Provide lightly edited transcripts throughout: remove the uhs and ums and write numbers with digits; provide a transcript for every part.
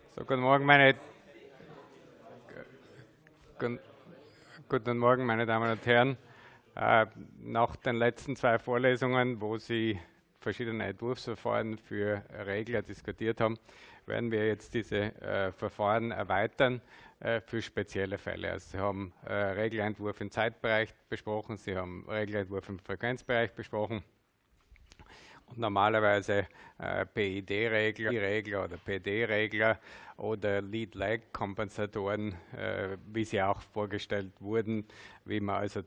So, guten Morgen, guten, guten Morgen, meine Damen und Herren. Nach den letzten zwei Vorlesungen, wo Sie verschiedene Entwurfsverfahren für Regler diskutiert haben, werden wir jetzt diese Verfahren erweitern für spezielle Fälle. Also Sie haben Regelentwurf im Zeitbereich besprochen, Sie haben Regelentwurf im Frequenzbereich besprochen. Und normalerweise PID-Regler oder PD-Regler oder Lead-Lag-Kompensatoren, wie sie auch vorgestellt wurden, wie man also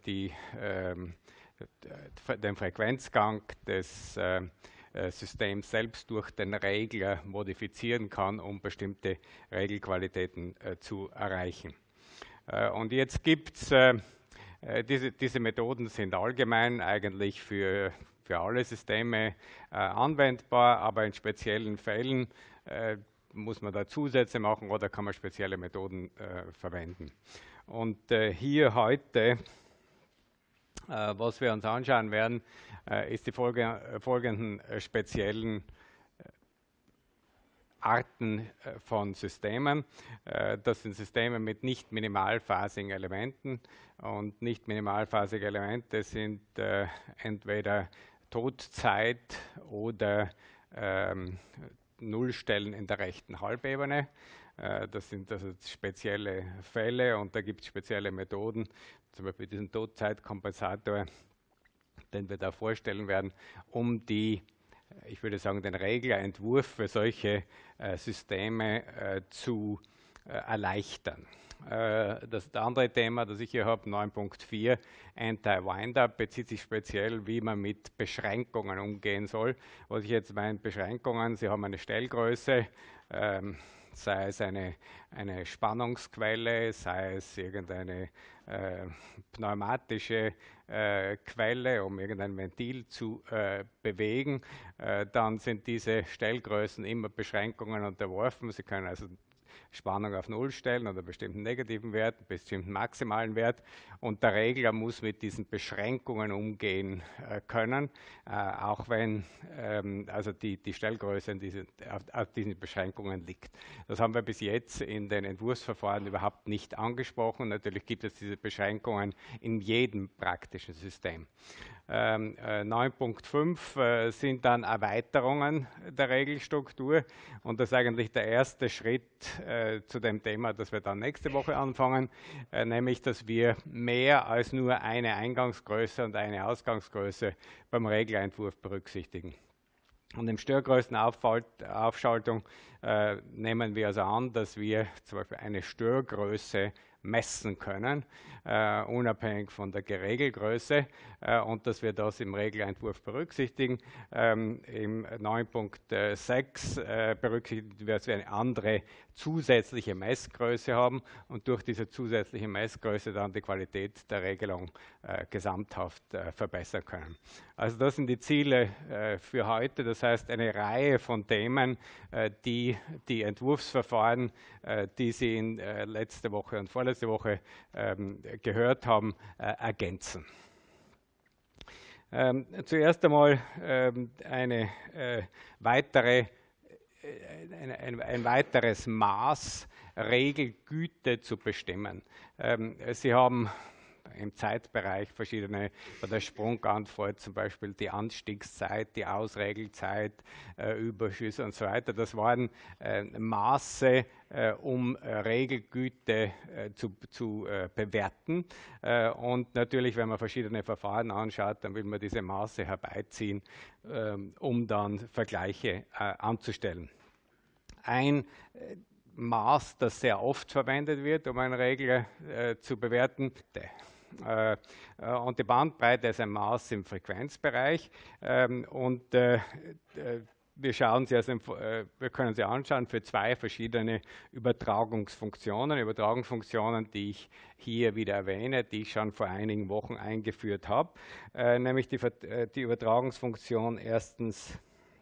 den Frequenzgang des Systems selbst durch den Regler modifizieren kann, um bestimmte Regelqualitäten zu erreichen. Und jetzt gibt es diese Methoden sind allgemein eigentlich für alle Systeme anwendbar, aber in speziellen Fällen muss man da Zusätze machen oder kann man spezielle Methoden verwenden. Und hier heute, was wir uns anschauen werden, ist die folgenden speziellen Arten von Systemen. Das sind Systeme mit nicht minimalphasigen Elementen, und nicht minimalphasige Elemente sind entweder Todzeit oder Nullstellen in der rechten Halbebene. Das sind also spezielle Fälle und da gibt es spezielle Methoden, zum Beispiel diesen Todzeitkompensator, den wir da vorstellen werden, um ich würde sagen, den Reglerentwurf für solche Systeme zu erleichtern. Das andere Thema, das ich hier habe, 9.4, Anti-Wind-Up, bezieht sich speziell, wie man mit Beschränkungen umgehen soll. Was ich jetzt meine, Beschränkungen, Sie haben eine Stellgröße, sei es eine Spannungsquelle, sei es irgendeine pneumatische Quelle, um irgendein Ventil zu bewegen, dann sind diese Stellgrößen immer Beschränkungen unterworfen. Sie können also Spannung auf Null stellen oder bestimmten negativen Wert, bestimmten maximalen Wert, und der Regler muss mit diesen Beschränkungen umgehen können, auch wenn also die Stellgröße auf diesen Beschränkungen liegt. Das haben wir bis jetzt in den Entwurfsverfahren überhaupt nicht angesprochen. Natürlich gibt es diese Beschränkungen in jedem praktischen System. 9.5 sind dann Erweiterungen der Regelstruktur, und das ist eigentlich der erste Schritt zu dem Thema, das wir dann nächste Woche anfangen, nämlich dass wir mehr als nur eine Eingangsgröße und eine Ausgangsgröße beim Reglerentwurf berücksichtigen. Und im Störgrößenaufschaltung nehmen wir also an, dass wir zum Beispiel eine Störgröße messen können, unabhängig von der Regelgröße, und dass wir das im Regelentwurf berücksichtigen. Im 9.6 berücksichtigen wir, dass wir eine andere zusätzliche Messgröße haben und durch diese zusätzliche Messgröße dann die Qualität der Regelung gesamthaft verbessern können. Also das sind die Ziele für heute, das heißt eine Reihe von Themen, die Entwurfsverfahren, die Sie in letzte Woche und vorletzte Woche gehört haben, ergänzen. Zuerst einmal ein weiteres Maß, Regelgüte zu bestimmen. Sie haben im Zeitbereich verschiedene, bei der Sprungantwort zum Beispiel die Anstiegszeit, die Ausregelzeit, Überschüsse und so weiter. Das waren Maße, um Regelgüte zu bewerten. Und natürlich, wenn man verschiedene Verfahren anschaut, dann will man diese Maße herbeiziehen, um dann Vergleiche anzustellen. Ein Maß, das sehr oft verwendet wird, um einen Regler zu bewerten. Und die Bandbreite ist ein Maß im Frequenzbereich. Wir können sie anschauen für zwei verschiedene Übertragungsfunktionen, die ich hier wieder erwähne, die ich schon vor einigen Wochen eingeführt habe. Nämlich die Übertragungsfunktion erstens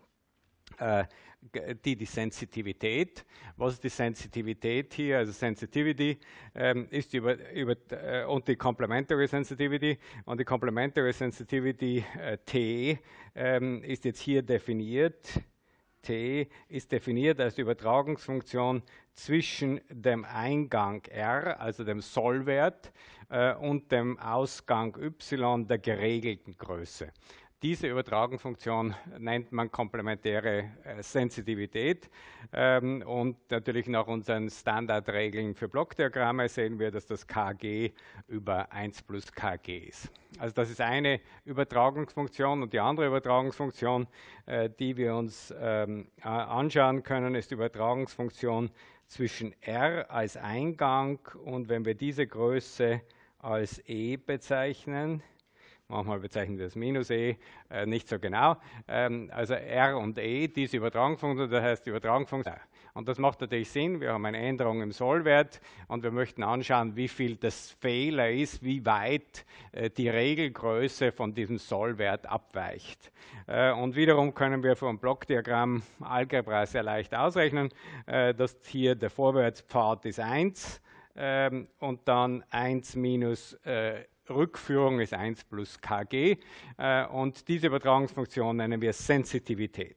die Sensitivität. Was ist die Sensitivität hier? Also Sensitivity ist und die Complementary Sensitivity. Und die Complementary Sensitivity T ist jetzt hier definiert t ist definiert als die Übertragungsfunktion zwischen dem Eingang r, also dem Sollwert, und dem Ausgang y der geregelten Größe. Diese Übertragungsfunktion nennt man komplementäre Sensitivität, und natürlich nach unseren Standardregeln für Blockdiagramme sehen wir, dass das Kg über 1 plus Kg ist. Also das ist eine Übertragungsfunktion, und die andere Übertragungsfunktion, die wir uns anschauen können, ist die Übertragungsfunktion zwischen r als Eingang, und wenn wir diese Größe als e bezeichnen, manchmal bezeichnen wir das minus e, nicht so genau. Also r und e, diese Übertragungsfunktion, das heißt die Übertragungsfunktion. Und das macht natürlich Sinn, wir haben eine Änderung im Sollwert und wir möchten anschauen, wie viel das Fehler ist, wie weit die Regelgröße von diesem Sollwert abweicht. Und wiederum können wir vom Blockdiagramm Algebra sehr leicht ausrechnen, dass hier der Vorwärtspfad ist 1 und dann 1 minus Rückführung ist 1 plus Kg, und diese Übertragungsfunktion nennen wir Sensitivität,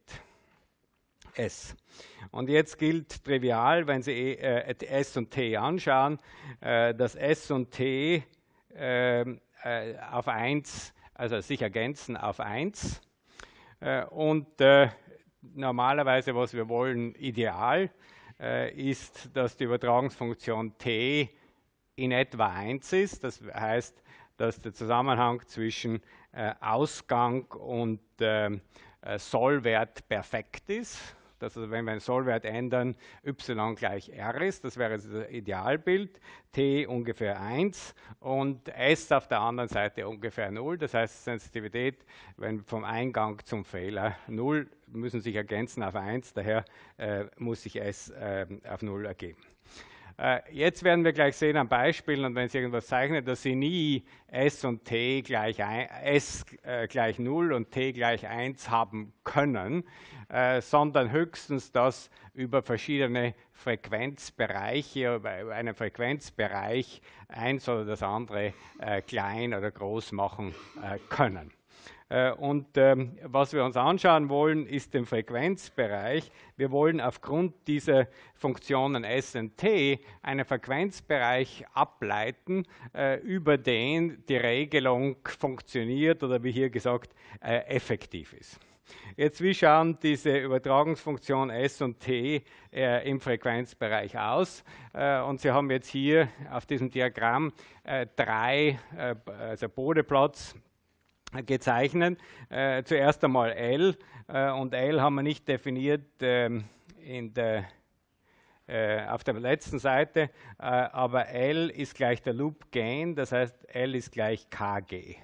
S. Und jetzt gilt trivial, wenn Sie S und T anschauen, dass S und T auf 1, also sich ergänzen auf 1. Und normalerweise, was wir wollen, ideal, ist, dass die Übertragungsfunktion T in etwa 1 ist. Das heißt, dass der Zusammenhang zwischen Ausgang und Sollwert perfekt ist. Dass also, wenn wir einen Sollwert ändern, y gleich r ist, das wäre das Idealbild, t ungefähr 1 und s auf der anderen Seite ungefähr 0. Das heißt, Sensitivität, wenn vom Eingang zum Fehler 0, müssen sich ergänzen auf 1, daher muss sich s auf 0 ergeben. Jetzt werden wir gleich sehen am Beispiel, und wenn Sie irgendwas zeichnen, dass Sie nie S und T gleich S gleich 0 und T gleich 1 haben können, sondern höchstens das über verschiedene Frequenzbereiche, über einen Frequenzbereich eins oder das andere klein oder groß machen können. Und was wir uns anschauen wollen, ist den Frequenzbereich. Wir wollen aufgrund dieser Funktionen S und T einen Frequenzbereich ableiten, über den die Regelung funktioniert oder wie hier gesagt effektiv ist. Jetzt, wie schauen diese Übertragungsfunktion S und T im Frequenzbereich aus? Und Sie haben jetzt hier auf diesem Diagramm drei, also Bodeplots gezeichnet. Zuerst einmal L, und L haben wir nicht definiert auf der letzten Seite, aber L ist gleich der Loop Gain, das heißt L ist gleich Kg.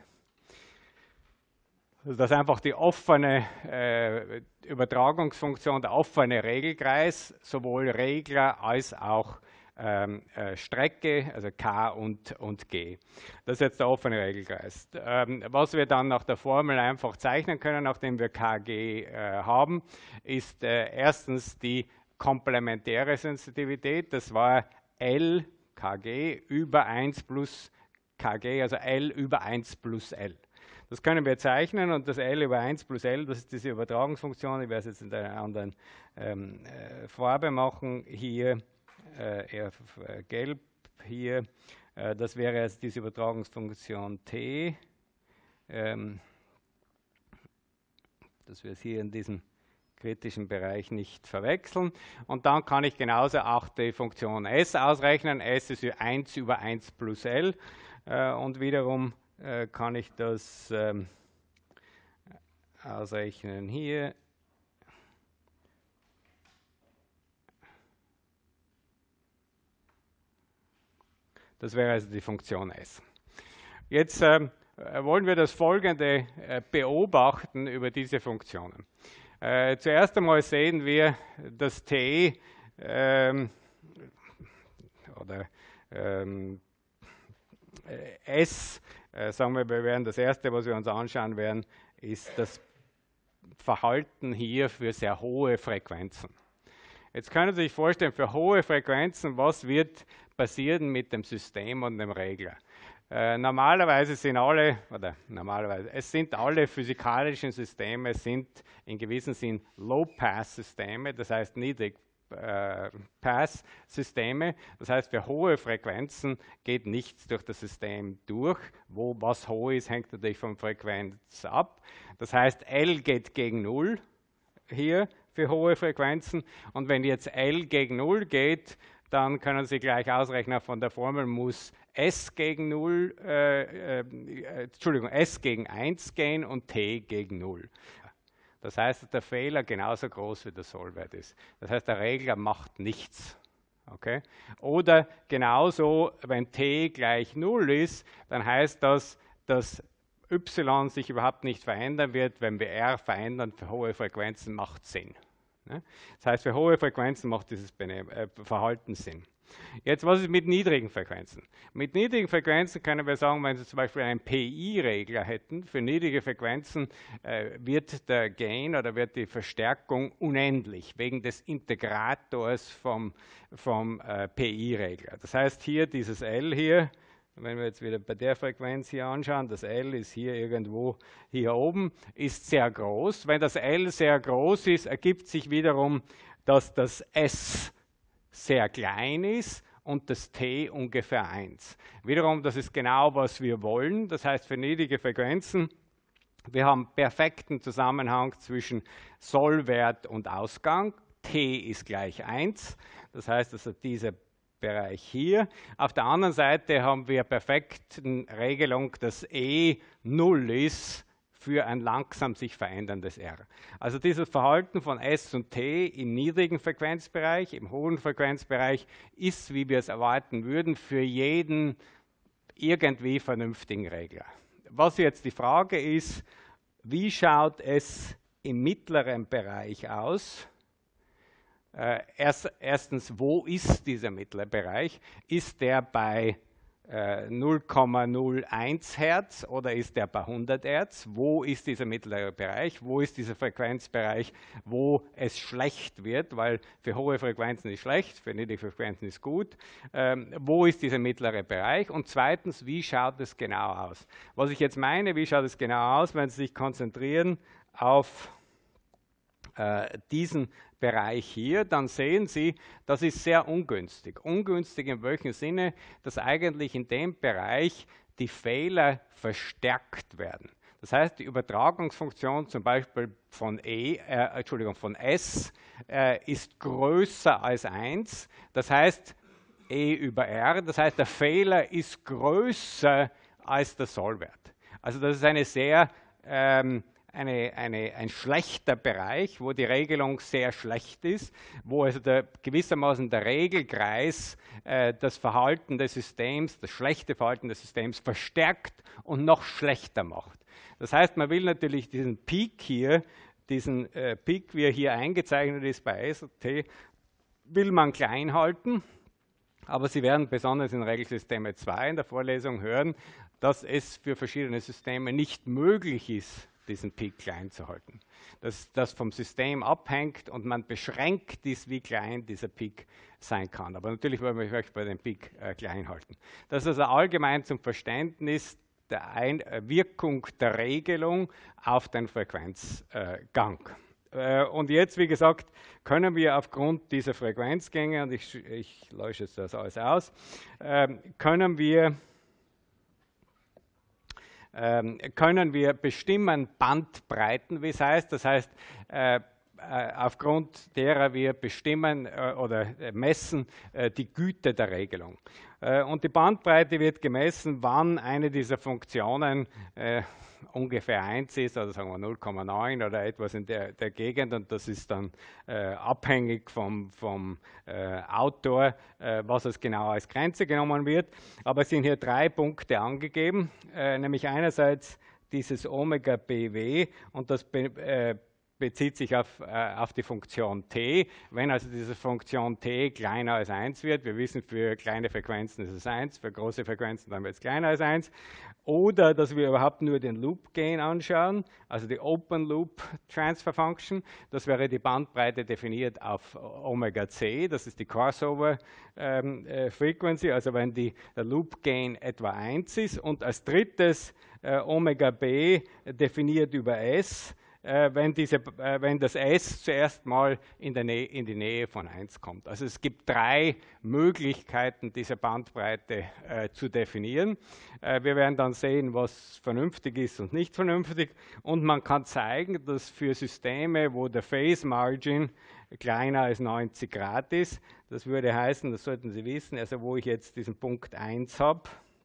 Also das ist einfach die offene Übertragungsfunktion, der offene Regelkreis, sowohl Regler als auch Strecke, also K und G. Das ist jetzt der offene Regelkreis. Was wir dann nach der Formel einfach zeichnen können, nachdem wir Kg haben, ist erstens die komplementäre Sensitivität. Das war L Kg über 1 plus Kg, also L über 1 plus L. Das können wir zeichnen, und das L über 1 plus L, das ist diese Übertragungsfunktion. Ich werde es jetzt in einer anderen Farbe machen. Hier eher gelb hier, das wäre jetzt diese Übertragungsfunktion T, dass wir es hier in diesem kritischen Bereich nicht verwechseln. Und dann kann ich genauso auch die Funktion S ausrechnen. S ist 1 über 1 plus L, und wiederum kann ich das ausrechnen hier. Das wäre also die Funktion S. Jetzt wollen wir das Folgende beobachten über diese Funktionen. Zuerst einmal sehen wir, dass T S, sagen wir werden das erste, was wir uns anschauen werden, ist das Verhalten hier für sehr hohe Frequenzen. Jetzt können Sie sich vorstellen, für hohe Frequenzen, was wird passieren mit dem System und dem Regler? Normalerweise sind es sind alle physikalischen Systeme sind in gewissem Sinn Low-Pass-Systeme, das heißt Niedrig-Pass-Systeme. Das heißt, für hohe Frequenzen geht nichts durch das System durch. Was hoch ist, hängt natürlich von Frequenz ab. Das heißt, L geht gegen 0 hier für hohe Frequenzen. Und wenn jetzt L gegen 0 geht, dann können Sie gleich ausrechnen, von der Formel muss S gegen 0, S gegen 1 gehen und T gegen 0. Das heißt, dass der Fehler genauso groß wie der Sollwert ist. Das heißt, der Regler macht nichts. Okay? Oder genauso, wenn T gleich 0 ist, dann heißt das, dass Y sich überhaupt nicht verändern wird. Wenn wir R verändern für hohe Frequenzen, macht Sinn. Das heißt, für hohe Frequenzen macht dieses Verhalten Sinn. Jetzt, was ist mit niedrigen Frequenzen? Mit niedrigen Frequenzen können wir sagen, wenn Sie zum Beispiel einen PI-Regler hätten, für niedrige Frequenzen wird der Gain oder wird die Verstärkung unendlich, wegen des Integrators vom PI-Regler. Das heißt, hier dieses L hier, wenn wir jetzt wieder bei der Frequenz hier anschauen, das L ist hier irgendwo hier oben, ist sehr groß. Wenn das L sehr groß ist, ergibt sich wiederum, dass das S sehr klein ist und das T ungefähr 1. Wiederum, das ist genau, was wir wollen. Das heißt, für niedrige Frequenzen, wir haben perfekten Zusammenhang zwischen Sollwert und Ausgang. T ist gleich 1. Das heißt, also dieser Bereich hier. Auf der anderen Seite haben wir perfekte Regelung, dass E 0 ist für ein langsam sich veränderndes R. Also dieses Verhalten von S und T im niedrigen Frequenzbereich, im hohen Frequenzbereich ist, wie wir es erwarten würden, für jeden irgendwie vernünftigen Regler. Was jetzt die Frage ist, wie schaut es im mittleren Bereich aus? Erstens, wo ist dieser mittlere Bereich? Ist der bei 0,01 Hertz oder ist der bei 100 Hertz? Wo ist dieser mittlere Bereich? Wo ist dieser Frequenzbereich, wo es schlecht wird? Weil für hohe Frequenzen ist schlecht, für niedrige Frequenzen ist gut. Wo ist dieser mittlere Bereich? Und zweitens, wie schaut es genau aus? Was ich jetzt meine, wie schaut es genau aus, wenn Sie sich konzentrieren auf diesen Bereich hier, dann sehen Sie, das ist sehr ungünstig. Ungünstig in welchem Sinne, dass eigentlich in dem Bereich die Fehler verstärkt werden. Das heißt, die Übertragungsfunktion zum Beispiel von S ist größer als 1. Das heißt, E über R, das heißt, der Fehler ist größer als der Sollwert. Also das ist eine sehr ein schlechter Bereich, wo die Regelung sehr schlecht ist, wo also gewissermaßen der Regelkreis das Verhalten des Systems, das schlechte Verhalten des Systems verstärkt und noch schlechter macht. Das heißt, man will natürlich diesen Peak hier, Peak, wie er hier eingezeichnet ist bei S und T, will man klein halten, aber Sie werden besonders in Regelsysteme 2 in der Vorlesung hören, dass es für verschiedene Systeme nicht möglich ist, diesen Peak klein zu halten. Dass das vom System abhängt und man beschränkt ist, wie klein dieser Peak sein kann. Aber natürlich wollen wir euch bei dem Peak klein halten. Das ist also allgemein zum Verständnis der Wirkung der Regelung auf den Frequenzgang. Und jetzt, wie gesagt, können wir aufgrund dieser Frequenzgänge, und ich lösche jetzt das alles aus, können wir bestimmen Bandbreiten, wie es heißt. Das heißt, aufgrund derer wir bestimmen oder messen die Güte der Regelung. Und die Bandbreite wird gemessen, wann eine dieser Funktionen ungefähr 1 ist, also sagen wir 0,9 oder etwas in der Gegend, und das ist dann abhängig vom Autor, was es genau als Grenze genommen wird. Aber es sind hier 3 Punkte angegeben, nämlich einerseits dieses Omega BW, und das bezieht sich auf die Funktion t. Wenn also diese Funktion t kleiner als 1 wird, wir wissen, für kleine Frequenzen ist es 1, für große Frequenzen dann wird es kleiner als 1, oder dass wir überhaupt nur den Loop Gain anschauen, also die Open Loop Transfer Function, das wäre die Bandbreite definiert auf Omega c, das ist die Crossover Frequency, also wenn der Loop Gain etwa 1 ist, und als drittes Omega b definiert über S, wenn das S zuerst mal in die Nähe von 1 kommt. Also es gibt drei Möglichkeiten, diese Bandbreite zu definieren. Wir werden dann sehen, was vernünftig ist und nicht vernünftig. Und man kann zeigen, dass für Systeme, wo der Phase Margin kleiner als 90 Grad ist, das würde heißen, das sollten Sie wissen, also wo ich jetzt diesen Punkt 1 habe,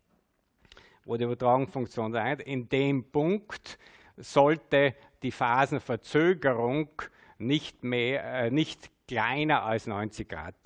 wo die Übertragungsfunktion sein, in dem Punkt sollte die Phasenverzögerung nicht kleiner als 90 Grad,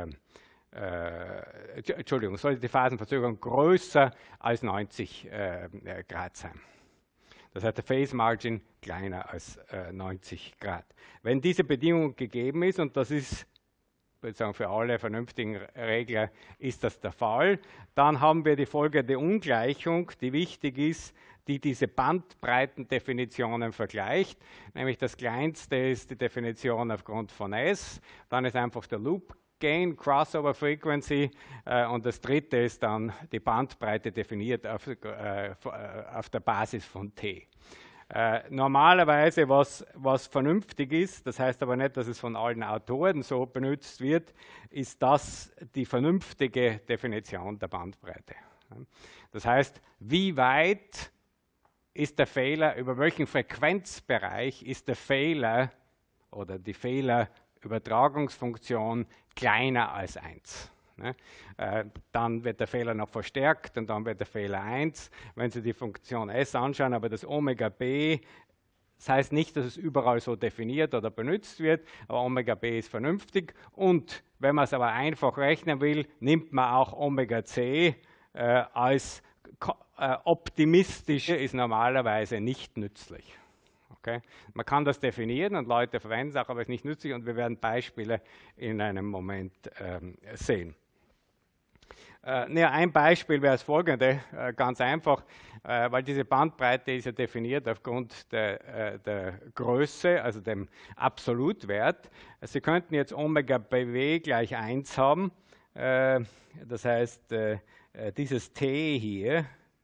Entschuldigung, sollte die Phasenverzögerung größer als 90 Grad sein. Das heißt, der Phase Margin kleiner als 90 Grad. Wenn diese Bedingung gegeben ist, und das ist, ich würde sagen, für alle vernünftigen Regler ist das der Fall, dann haben wir die folgende Ungleichung, die wichtig ist, die diese Bandbreitendefinitionen vergleicht. Nämlich das kleinste ist die Definition aufgrund von S, dann ist einfach der Loop Gain, Crossover Frequency, und das dritte ist dann die Bandbreite definiert auf der Basis von T. Normalerweise, was vernünftig ist, das heißt aber nicht, dass es von allen Autoren so benutzt wird, ist das die vernünftige Definition der Bandbreite. Das heißt, wie weit ist der Fehler, über welchen Frequenzbereich ist der Fehler oder die Fehlerübertragungsfunktion kleiner als 1. Dann wird der Fehler noch verstärkt und dann wird der Fehler 1. Wenn Sie die Funktion S anschauen, aber das Omega b, das heißt nicht, dass es überall so definiert oder benutzt wird, aber Omega b ist vernünftig. Und wenn man es aber einfach rechnen will, nimmt man auch Omega c als optimistisch, ist normalerweise nicht nützlich. Okay? Man kann das definieren und Leute verwenden es auch, aber es ist nicht nützlich, und wir werden Beispiele in einem Moment sehen. Ein Beispiel wäre das folgende, ganz einfach, weil diese Bandbreite ist ja definiert aufgrund der Größe, also dem Absolutwert. Sie könnten jetzt Omega bw gleich 1 haben, das heißt, dieses T hier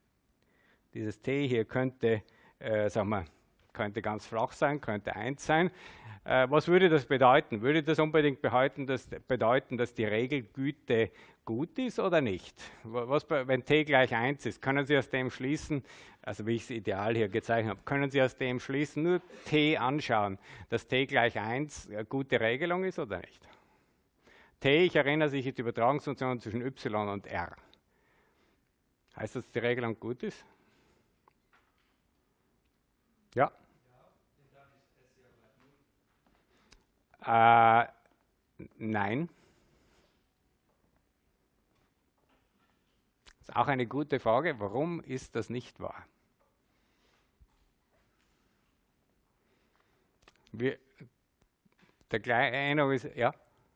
könnte, sagen wir, könnte ganz flach sein, könnte 1 sein. Was würde das bedeuten? Würde das unbedingt bedeuten, dass die Regelgüte gut ist oder nicht? Wenn t gleich 1 ist, können Sie aus dem schließen, also wie ich es ideal hier gezeichnet habe, können Sie aus dem schließen, nur t anschauen, dass t gleich 1 eine gute Regelung ist oder nicht? T, ich erinnere sich, ist die Übertragungsfunktion zwischen y und r. Heißt das, dass die Regelung gut ist? Ja. Nein. Das ist auch eine gute Frage. Warum ist das nicht wahr? Der kleine ist, ja?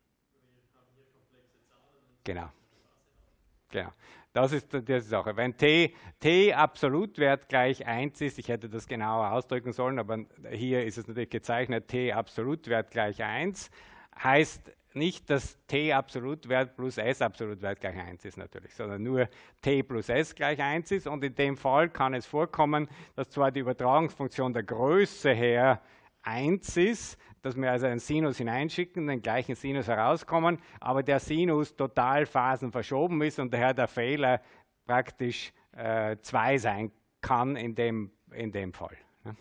Genau. Genau. Das ist die Sache. Wenn t Absolutwert gleich 1 ist, ich hätte das genauer ausdrücken sollen, aber hier ist es natürlich gezeichnet, t Absolutwert gleich 1, heißt nicht, dass t Absolutwert plus s Absolutwert gleich 1 ist natürlich, sondern nur t plus s gleich 1 ist, und in dem Fall kann es vorkommen, dass zwar die Übertragungsfunktion der Größe her 1 ist, dass wir also einen Sinus hineinschicken, den gleichen Sinus herauskommen, aber der Sinus total phasenverschoben ist und daher der Fehler praktisch 2 sein kann in dem Fall.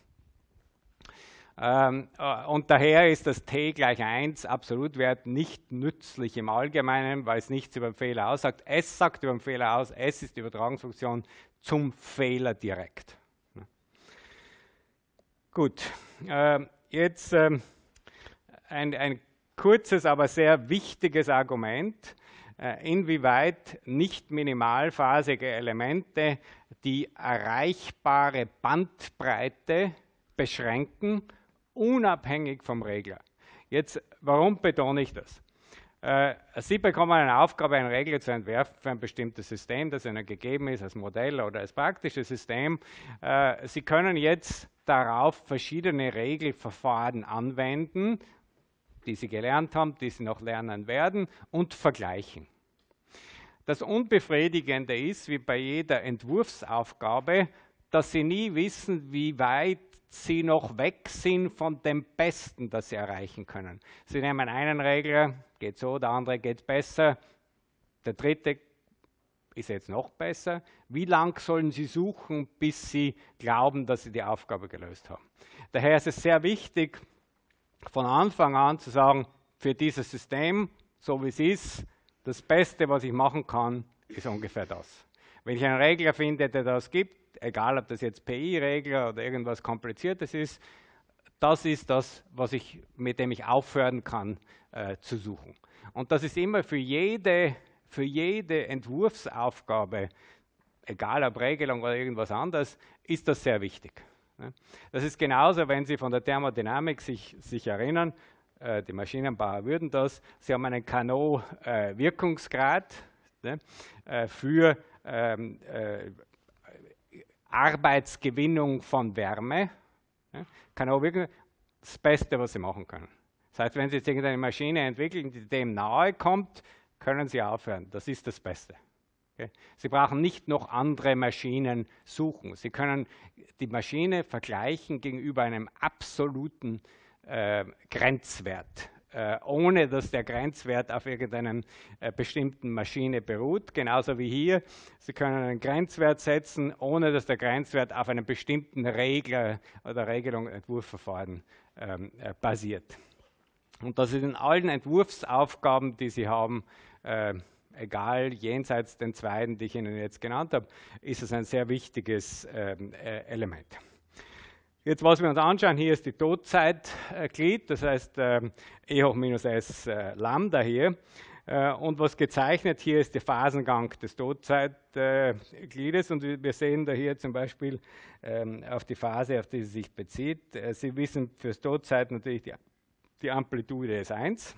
Und daher ist das t gleich 1 Absolutwert nicht nützlich im Allgemeinen, weil es nichts über den Fehler aussagt. S sagt über den Fehler aus, S ist die Übertragungsfunktion zum Fehler direkt. Gut, jetzt ein kurzes, aber sehr wichtiges Argument, inwieweit nicht minimalphasige Elemente die erreichbare Bandbreite beschränken unabhängig vom Regler. Jetzt, warum betone ich das? Sie bekommen eine Aufgabe, einen Regler zu entwerfen für ein bestimmtes System, das Ihnen gegeben ist, als Modell oder als praktisches System. Sie können jetzt darauf verschiedene Regelverfahren anwenden, die Sie gelernt haben, die Sie noch lernen werden, und vergleichen. Das Unbefriedigende ist, wie bei jeder Entwurfsaufgabe, dass Sie nie wissen, wie weit Sie noch weg sind von dem Besten, das Sie erreichen können. Sie nehmen einen Regler, geht so, der andere geht besser, der dritte ist jetzt noch besser. Wie lang sollen Sie suchen, bis Sie glauben, dass Sie die Aufgabe gelöst haben? Daher ist es sehr wichtig, von Anfang an zu sagen, für dieses System, so wie es ist, das Beste, was ich machen kann, ist ungefähr das. Wenn ich einen Regler finde, der das gibt, egal ob das jetzt PI-Regler oder irgendwas Kompliziertes ist, das ist das, mit dem ich aufhören kann zu suchen. Und das ist immer für jede Entwurfsaufgabe, egal ob Regelung oder irgendwas anderes, ist das sehr wichtig. Das ist genauso, wenn Sie von der Thermodynamik sich erinnern, die Maschinenbauer würden das, Sie haben einen Carnot-Wirkungsgrad für Arbeitsgewinnung von Wärme. Carnot-Wirkung, das Beste, was Sie machen können. Das heißt, wenn Sie jetzt irgendeine Maschine entwickeln, die dem nahe kommt, können Sie aufhören. Das ist das Beste. Okay? Sie brauchen nicht noch andere Maschinen suchen. Sie können die Maschine vergleichen gegenüber einem absoluten Grenzwert, ohne dass der Grenzwert auf irgendeiner bestimmten Maschine beruht. Genauso wie hier. Sie können einen Grenzwert setzen, ohne dass der Grenzwert auf einem bestimmten Regler oder Regelung, Entwurfsverfahren basiert. Und das ist in allen Entwurfsaufgaben, die Sie haben, egal, jenseits den zweiten, die ich Ihnen jetzt genannt habe, ist es ein sehr wichtiges Element. Jetzt, was wir uns anschauen, hier ist die Todzeitglied, das heißt E hoch minus S Lambda hier. Und was gezeichnet hier ist der Phasengang des Todzeitgliedes. Und wir sehen da hier zum Beispiel auf die Phase, auf die sie sich bezieht. Sie wissen fürs Todzeit natürlich, die Amplitude ist 1.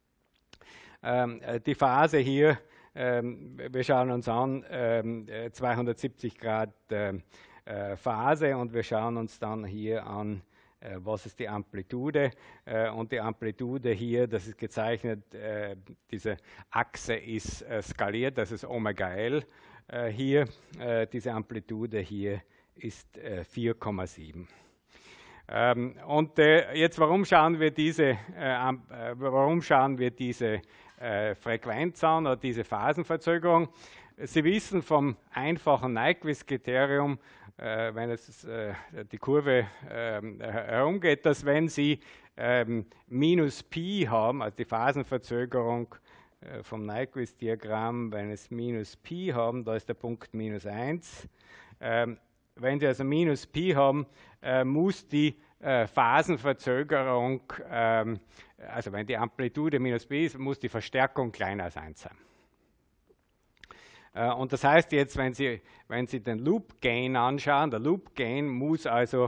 Die Phase hier, wir schauen uns an, 270 Grad Phase, und wir schauen uns dann hier an, was ist die Amplitude. Und die Amplitude hier, das ist gezeichnet, diese Achse ist skaliert, das ist Omega L hier. Diese Amplitude hier ist 4,7. Und jetzt, warum schauen wir diese Frequenz an oder diese Phasenverzögerung? Sie wissen vom einfachen Nyquist-Kriterium, wenn es die Kurve herumgeht, dass wenn Sie minus Pi haben, also die Phasenverzögerung vom Nyquist-Diagramm, wenn es minus Pi haben, da ist der Punkt minus 1. Wenn Sie also minus Pi haben, muss die Phasenverzögerung, also wenn die Amplitude minus Pi ist, muss die Verstärkung kleiner als 1 sein. Und das heißt jetzt, wenn Sie den Loop Gain anschauen, der Loop Gain muss also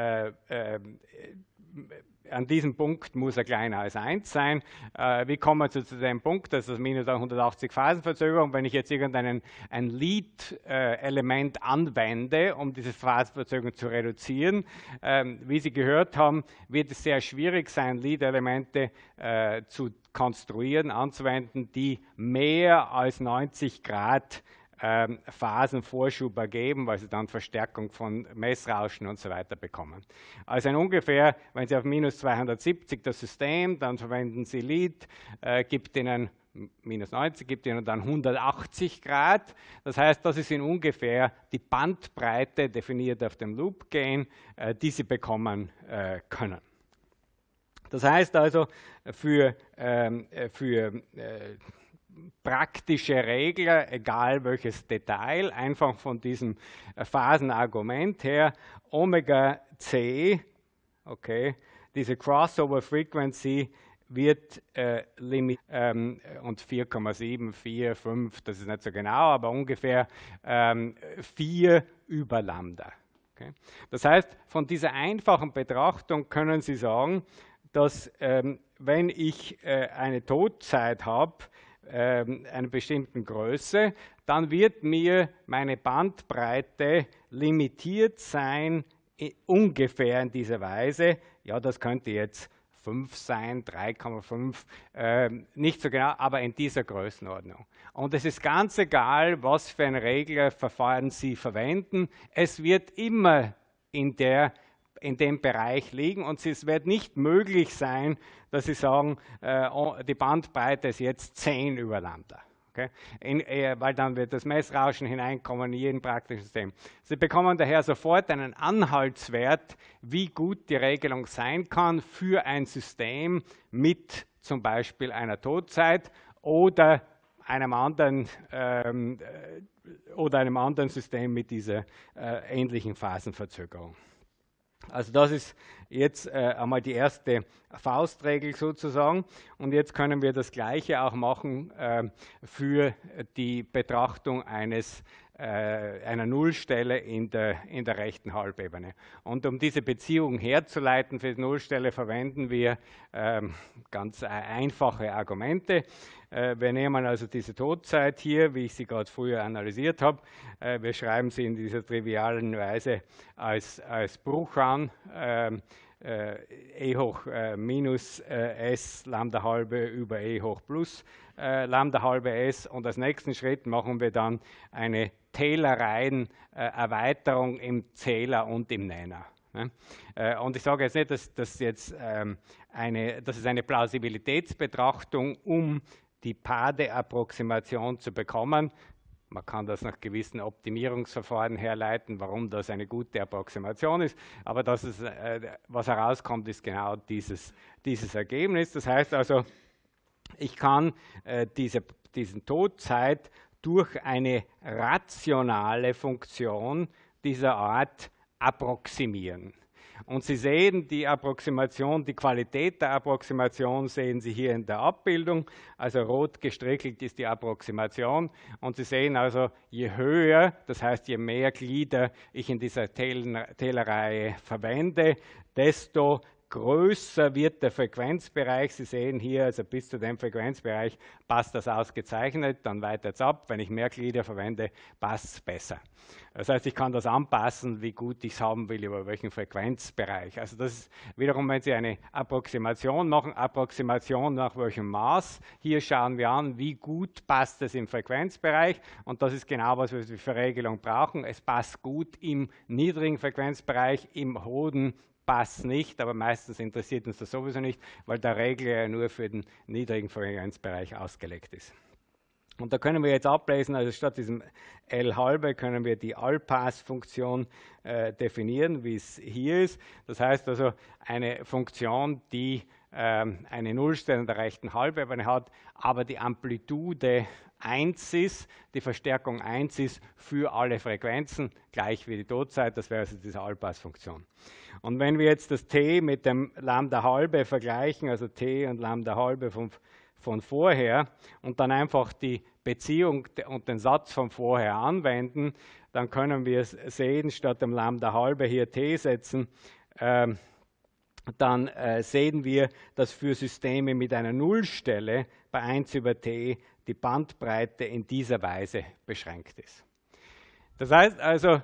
an diesem Punkt muss er kleiner als 1 sein. Wie kommen wir zu dem Punkt? Das ist minus 180 Phasenverzögerung. Wenn ich jetzt ein Lead-Element anwende, um diese Phasenverzögerung zu reduzieren, wie Sie gehört haben, wird es sehr schwierig sein, Lead-Elemente zu konstruieren, anzuwenden, die mehr als 90 Grad Phasenvorschub ergeben, weil sie dann Verstärkung von Messrauschen und so weiter bekommen. Also ungefähr, wenn Sie auf minus 270 das System, dann verwenden Sie Lead, gibt Ihnen minus 90, gibt Ihnen dann 180 Grad. Das heißt, das ist in ungefähr die Bandbreite, definiert auf dem Loop Gain, die Sie bekommen können. Das heißt also, für praktische Regler, egal welches Detail, einfach von diesem Phasenargument her, Omega C, okay, diese Crossover Frequency wird limitiert und 4,7, 4, 5, das ist nicht so genau, aber ungefähr 4 über Lambda. Okay? Das heißt, von dieser einfachen Betrachtung können Sie sagen, dass wenn ich eine Todzeit habe, einer bestimmten Größe, dann wird mir meine Bandbreite limitiert sein, ungefähr in dieser Weise. Ja, das könnte jetzt 5 sein, 3,5, nicht so genau, aber in dieser Größenordnung. Und es ist ganz egal, was für ein Reglerverfahren Sie verwenden, es wird immer in dem Bereich liegen und es wird nicht möglich sein, dass Sie sagen, die Bandbreite ist jetzt 10 über Lambda. Okay? Weil dann wird das Messrauschen hineinkommen in jedem praktischen System. Sie bekommen daher sofort einen Anhaltswert, wie gut die Regelung sein kann für ein System mit zum Beispiel einer Todzeit oder einem anderen System mit dieser ähnlichen Phasenverzögerung. Also das ist jetzt einmal die erste Faustregel sozusagen. Und jetzt können wir das Gleiche auch machen für die Betrachtung einer Nullstelle in der rechten Halbebene. Und um diese Beziehung herzuleiten für die Nullstelle verwenden wir ganz einfache Argumente. Wir nehmen also diese Todzeit hier, wie ich sie gerade früher analysiert habe. Wir schreiben sie in dieser trivialen Weise als Bruch an. E hoch minus s Lambda halbe über e hoch plus Lambda halbe s. Und als nächsten Schritt machen wir dann eine Taylor-Reihen-Erweiterung im Zähler und im Nenner. Und ich sage jetzt nicht, dass das ist eine Plausibilitätsbetrachtung, um die Pade-Approximation zu bekommen. Man kann das nach gewissen Optimierungsverfahren herleiten, warum das eine gute Approximation ist. Aber was herauskommt, ist genau dieses Ergebnis. Das heißt also, ich kann diesen Todzeit durch eine rationale Funktion dieser Art approximieren. Und Sie sehen die Approximation, die Qualität der Approximation sehen Sie hier in der Abbildung. Also rot gestrichelt ist die Approximation. Und Sie sehen also, je höher, das heißt je mehr Glieder ich in dieser Taylor-Reihe verwende, desto größer wird der Frequenzbereich. Sie sehen hier, also bis zu dem Frequenzbereich passt das ausgezeichnet, dann weitet es ab. Wenn ich mehr Glieder verwende, passt es besser. Das heißt, ich kann das anpassen, wie gut ich es haben will, über welchen Frequenzbereich. Also das ist wiederum, wenn Sie eine Approximation machen, Approximation nach welchem Maß. Hier schauen wir an, wie gut passt es im Frequenzbereich. Und das ist genau, was wir für Regelung brauchen. Es passt gut im niedrigen Frequenzbereich, im hohen passt nicht, aber meistens interessiert uns das sowieso nicht, weil der Regler ja nur für den niedrigen Frequenzbereich ausgelegt ist. Und da können wir jetzt ablesen, also statt diesem L halbe können wir die Allpass-Funktion definieren, wie es hier ist. Das heißt also eine Funktion, die eine Nullstelle in der rechten Halbebene hat, aber die Amplitude 1 ist, die Verstärkung 1 ist für alle Frequenzen, gleich wie die Todzeit, das wäre also diese Allpass-Funktion. Und wenn wir jetzt das t mit dem Lambda halbe vergleichen, also t und Lambda halbe von vorher und dann einfach die Beziehung und den Satz von vorher anwenden, dann können wir sehen, statt dem Lambda halbe hier t setzen, dann sehen wir, dass für Systeme mit einer Nullstelle bei 1 über t die Bandbreite in dieser Weise beschränkt ist. Das heißt also,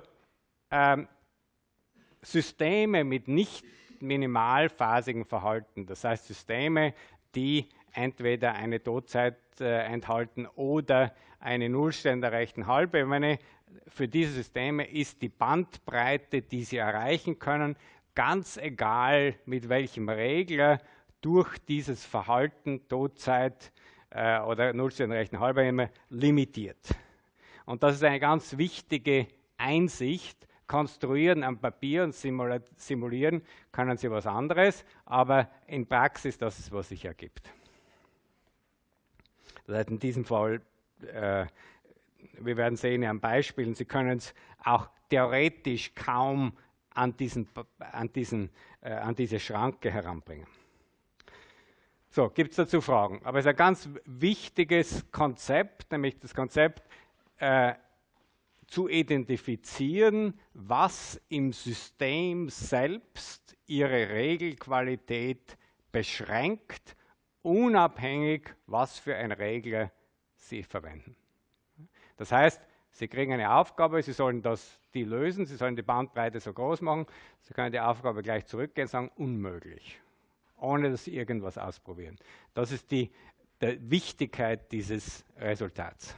Systeme mit nicht minimalphasigen Verhalten, das heißt Systeme, die entweder eine Todzeit enthalten oder eine Nullstelle in der rechten Halbebene, für diese Systeme ist die Bandbreite, die sie erreichen können, ganz egal mit welchem Regler durch dieses Verhalten Todzeit oder Nullstelle in der rechten Halbebene limitiert. Und das ist eine ganz wichtige Einsicht. Konstruieren am Papier und simulieren können Sie was anderes, aber in Praxis das ist, was sich ergibt. Das heißt in diesem Fall, wir werden sehen an Beispielen, Sie können es auch theoretisch kaum an diese Schranke heranbringen. So, gibt es dazu Fragen? Aber es ist ein ganz wichtiges Konzept, nämlich das Konzept zu identifizieren, was im System selbst ihre Regelqualität beschränkt, unabhängig, was für ein Regler Sie verwenden. Das heißt, Sie kriegen eine Aufgabe, Sie sollen die lösen, Sie sollen die Bandbreite so groß machen, Sie können die Aufgabe gleich zurückgehen und sagen, unmöglich, ohne dass Sie irgendwas ausprobieren. Das ist die Wichtigkeit dieses Resultats.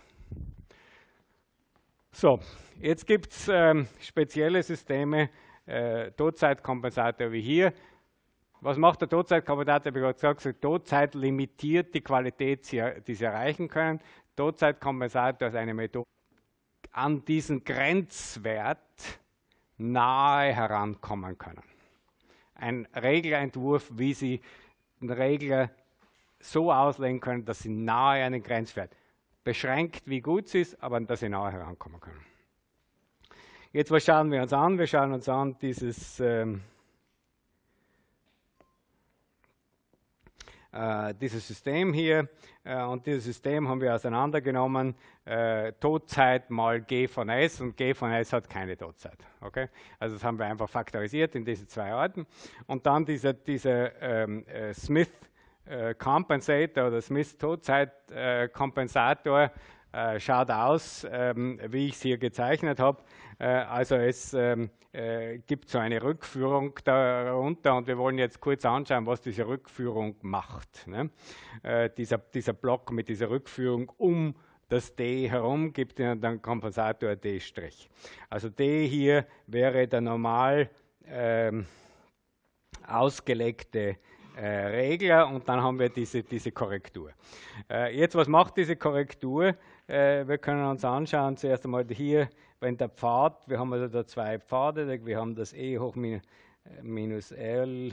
So, jetzt gibt es spezielle Systeme, Totzeitkompensator wie hier. Was macht der Totzeitkompensator? Ich habe gerade gesagt, Totzeit limitiert die Qualität, die Sie erreichen können. Totzeitkompensator ist eine Methode, an diesen Grenzwert nahe herankommen können. Ein Regelentwurf, wie Sie den Regler so auslegen können, dass Sie nahe an den Grenzwert beschränkt, wie gut es ist, aber dass Sie nahe herankommen können. Jetzt, was schauen wir uns an? Wir schauen uns an dieses System hier, und dieses System haben wir auseinandergenommen, Totzeit mal G von S, und G von S hat keine Totzeit. Okay? Also das haben wir einfach faktorisiert in diese zwei Arten. Und dann dieser Smith Compensator oder Smith Totzeitkompensator schaut aus, wie ich es hier gezeichnet habe. Also es gibt so eine Rückführung darunter, und wir wollen jetzt kurz anschauen, was diese Rückführung macht. Ne? Dieser Block mit dieser Rückführung um das D herum gibt Ihnen dann Kompensator D'. Also D hier wäre der normal ausgelegte Regler, und dann haben wir diese Korrektur. Jetzt, was macht diese Korrektur? Wir können uns anschauen, zuerst einmal hier, wenn der Pfad, wir haben also da zwei Pfade, wir haben das E hoch minus L,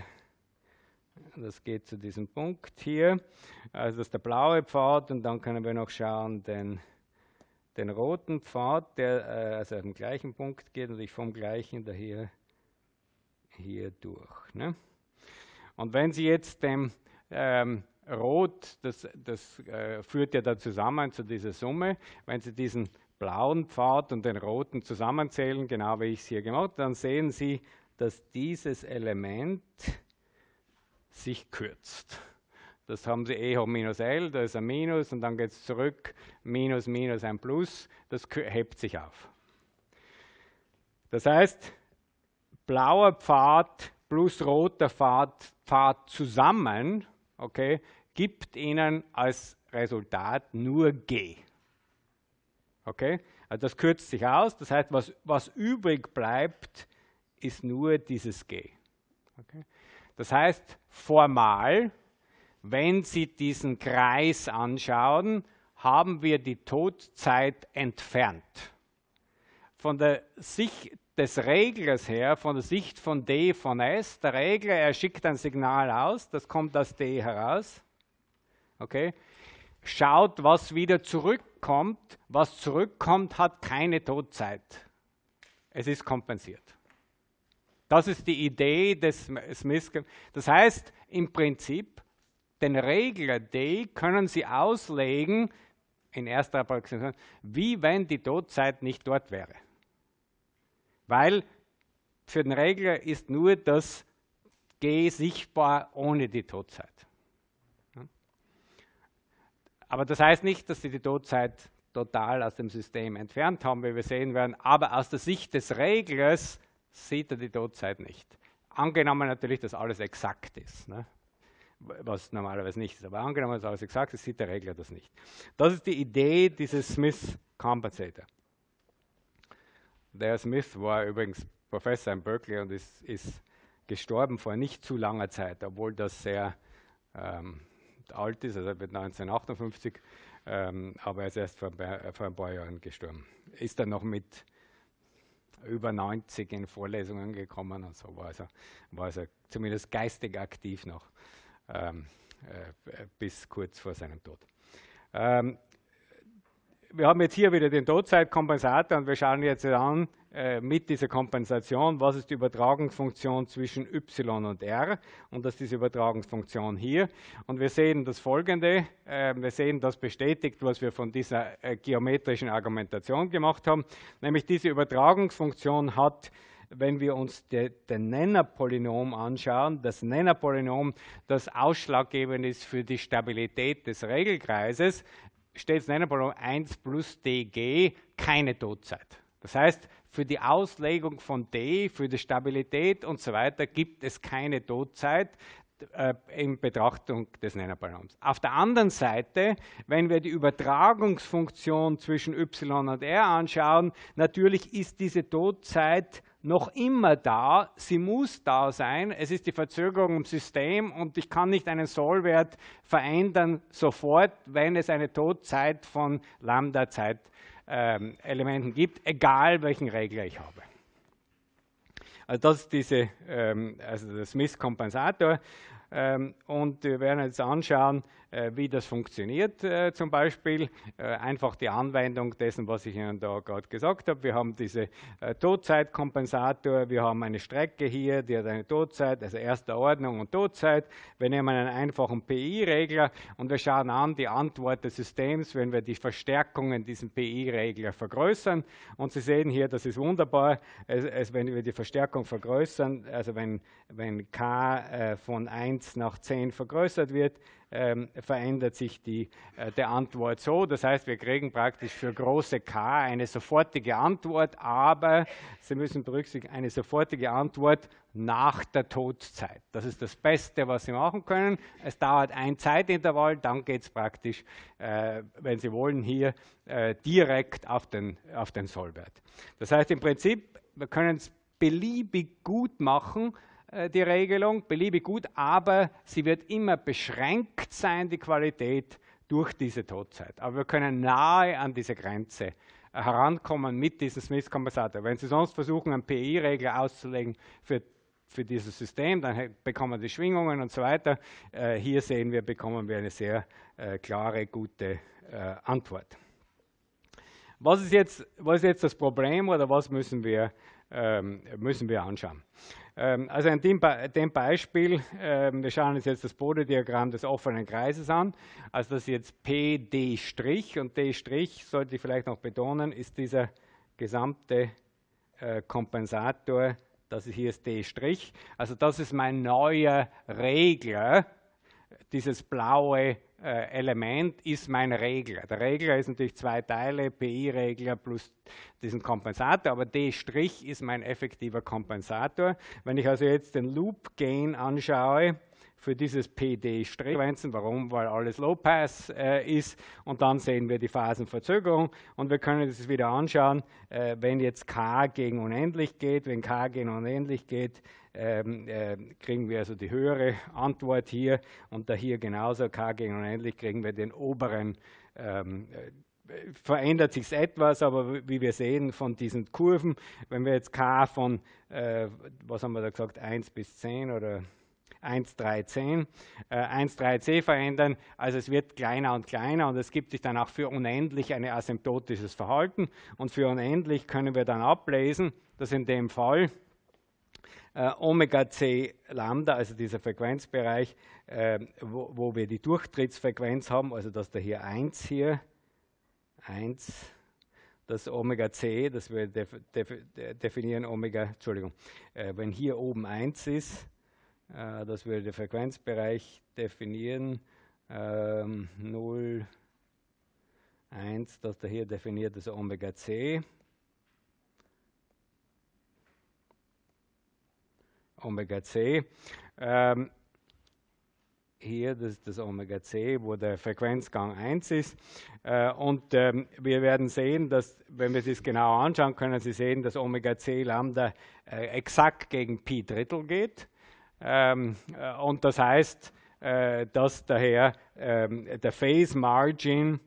das geht zu diesem Punkt hier, also das ist der blaue Pfad, und dann können wir noch schauen, den roten Pfad, der also am gleichen Punkt geht, und ich vom gleichen daher hier durch. Ne? Und wenn Sie jetzt dem Rot, das führt ja da zusammen zu dieser Summe, wenn Sie diesen blauen Pfad und den roten zusammenzählen, genau wie ich es hier gemacht habe, dann sehen Sie, dass dieses Element sich kürzt. Das haben Sie E hoch minus L, da ist ein Minus, und dann geht es zurück, Minus, Minus, ein Plus, das hebt sich auf. Das heißt, blauer Pfad plus roter Pfad zusammen, okay, gibt Ihnen als Resultat nur G. Okay? Also das kürzt sich aus, das heißt, was übrig bleibt, ist nur dieses G. Okay? Das heißt, formal, wenn Sie diesen Kreis anschauen, haben wir die Totzeit entfernt. Von der Sicht des Reglers her, von der Sicht von D von S, der Regler, er schickt ein Signal aus, das kommt aus D heraus. Okay? Schaut, was wieder zurückkommt. Was zurückkommt, hat keine Totzeit. Es ist kompensiert. Das ist die Idee des Smith. Das heißt, im Prinzip, den Regler D können Sie auslegen, in erster Approximation, wie wenn die Totzeit nicht dort wäre. Weil für den Regler ist nur das G sichtbar ohne die Totzeit. Aber das heißt nicht, dass Sie die Totzeit total aus dem System entfernt haben, wie wir sehen werden, aber aus der Sicht des Reglers sieht er die Totzeit nicht. Angenommen natürlich, dass alles exakt ist, ne? Was normalerweise nicht ist, aber angenommen, dass alles exakt ist, sieht der Regler das nicht. Das ist die Idee dieses Smith Compensator. Der Smith war übrigens Professor in Berkeley und ist gestorben vor nicht zu langer Zeit, obwohl das sehr alt ist, also er wird 1958, aber er ist erst vor ein paar Jahren gestorben. Ist dann noch mit über 90 in Vorlesungen gekommen, und so war er zumindest geistig aktiv noch, bis kurz vor seinem Tod. Wir haben jetzt hier wieder den Totzeitkompensator, und wir schauen jetzt an, mit dieser Kompensation, was ist die Übertragungsfunktion zwischen y und r, und das ist diese Übertragungsfunktion hier. Und wir sehen das Folgende, wir sehen das bestätigt, was wir von dieser geometrischen Argumentation gemacht haben, nämlich diese Übertragungsfunktion hat, wenn wir uns den Nennerpolynom anschauen, das Nennerpolynom, das ausschlaggebend ist für die Stabilität des Regelkreises, steht das Nennerpolynom 1 plus dg, keine Totzeit. Das heißt, für die Auslegung von d, für die Stabilität und so weiter, gibt es keine Totzeit in Betrachtung des Nennerpolynoms. Auf der anderen Seite, wenn wir die Übertragungsfunktion zwischen y und r anschauen, natürlich ist diese Totzeit noch immer da, sie muss da sein, es ist die Verzögerung im System und ich kann nicht einen Sollwert verändern sofort, wenn es eine Totzeit von Lambda-Zeitelementen gibt, egal welchen Regler ich habe. Also das ist also der Smith-Kompensator. Und wir werden jetzt anschauen, wie das funktioniert. Zum Beispiel einfach die Anwendung dessen, was ich Ihnen da gerade gesagt habe. Wir haben diese Totzeitkompensator, wir haben eine Strecke hier, die hat eine Totzeit, also erster Ordnung und Totzeit. Wir nehmen einen einfachen PI-Regler und wir schauen an die Antwort des Systems, wenn wir die Verstärkungen diesen PI-Regler vergrößern. Und Sie sehen hier, das ist wunderbar, wenn wir die Verstärkung vergrößern, also wenn k von 1 nach 10 vergrößert wird, verändert sich der Antwort so. Das heißt, wir kriegen praktisch für große K eine sofortige Antwort, aber Sie müssen berücksichtigen, eine sofortige Antwort nach der Todzeit. Das ist das Beste, was Sie machen können. Es dauert ein Zeitintervall, dann geht es praktisch, wenn Sie wollen, hier direkt auf den Sollwert. Das heißt im Prinzip, wir können es beliebig gut machen, die Regelung, beliebig gut, aber sie wird immer beschränkt sein, die Qualität, durch diese Todzeit. Aber wir können nahe an diese Grenze herankommen mit diesem Smith-Kompensator. Wenn Sie sonst versuchen, einen PI-Regler auszulegen für dieses System, dann bekommen Sie Schwingungen und so weiter. Hier sehen wir, bekommen wir eine sehr klare, gute Antwort. Was ist jetzt das Problem oder was müssen wir anscha'en? Also in dem Beispiel, wir schauen uns jetzt das Bodediagramm des offenen Kreises an. Also das ist jetzt PD' und D', sollte ich vielleicht noch betonen, ist dieser gesamte Kompensator, das ist hier ist D'. Also das ist mein neuer Regler, dieses blaue Element ist mein Regler. Der Regler ist natürlich zwei Teile, PI-Regler plus diesen Kompensator, aber D' ist mein effektiver Kompensator. Wenn ich also jetzt den Loop Gain anschaue für dieses PD'-Frequenzen, warum? Weil alles Low Pass ist, und dann sehen wir die Phasenverzögerung und wir können das wieder anschauen, wenn jetzt K gegen unendlich geht, wenn K gegen unendlich geht, kriegen wir also die höhere Antwort hier und da hier genauso K gegen unendlich kriegen wir den oberen, verändert sich etwas, aber wie wir sehen von diesen Kurven, wenn wir jetzt K von, was haben wir da gesagt, 1 bis 10 oder 1, 3, 10, 1, 3, C verändern, also es wird kleiner und kleiner und es gibt sich dann auch für unendlich ein asymptotisches Verhalten und für unendlich können wir dann ablesen, dass in dem Fall Omega C Lambda, also dieser Frequenzbereich, wo wir die Durchtrittsfrequenz haben, also dass da hier 1, das Omega C, das wir definieren wenn hier oben 1 ist, dass wir den Frequenzbereich definieren, 0, 1, das da hier definiert ist Omega C. Omega C. Hier, das ist das Omega C, wo der Frequenzgang 1 ist. Und wir werden sehen, dass, wenn wir das genau anschauen, können Sie sehen, dass Omega C Lambda exakt gegen Pi Drittel geht. Und das heißt, dass daher der Phase Margin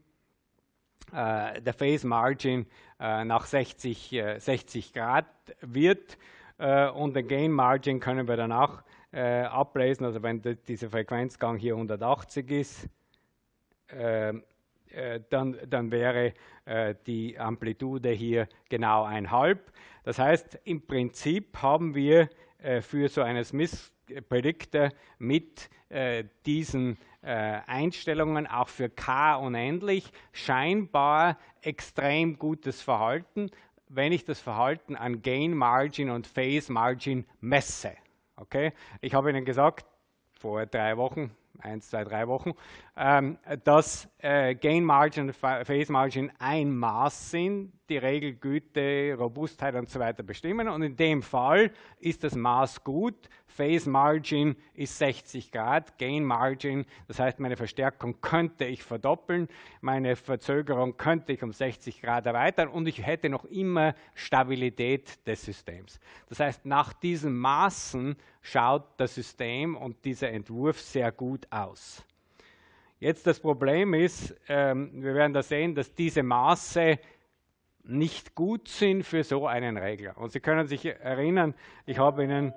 nach 60 Grad wird. Und den Gain Margin können wir danach ablesen, also wenn dieser Frequenzgang hier 180 ist, dann wäre die Amplitude hier genau 1,5. Das heißt, im Prinzip haben wir für so einen Smith Predictor mit diesen Einstellungen auch für K unendlich scheinbar extrem gutes Verhalten, wenn ich das Verhalten an Gain Margin und Phase Margin messe. Okay? Ich habe Ihnen gesagt, vor 3 Wochen, 1, 2, 3 Wochen, dass Gain Margin und Phase Margin ein Maß sind, die Regelgüte, Robustheit und so weiter bestimmen. Und in dem Fall ist das Maß gut. Phase Margin ist 60 Grad, Gain Margin, das heißt, meine Verstärkung könnte ich verdoppeln, meine Verzögerung könnte ich um 60 Grad erweitern und ich hätte noch immer Stabilität des Systems. Das heißt, nach diesen Maßen schaut das System und dieser Entwurf sehr gut aus. Jetzt das Problem ist, wir werden da sehen, dass diese Maße nicht gut sind für so einen Regler. Und Sie können sich erinnern, ich werde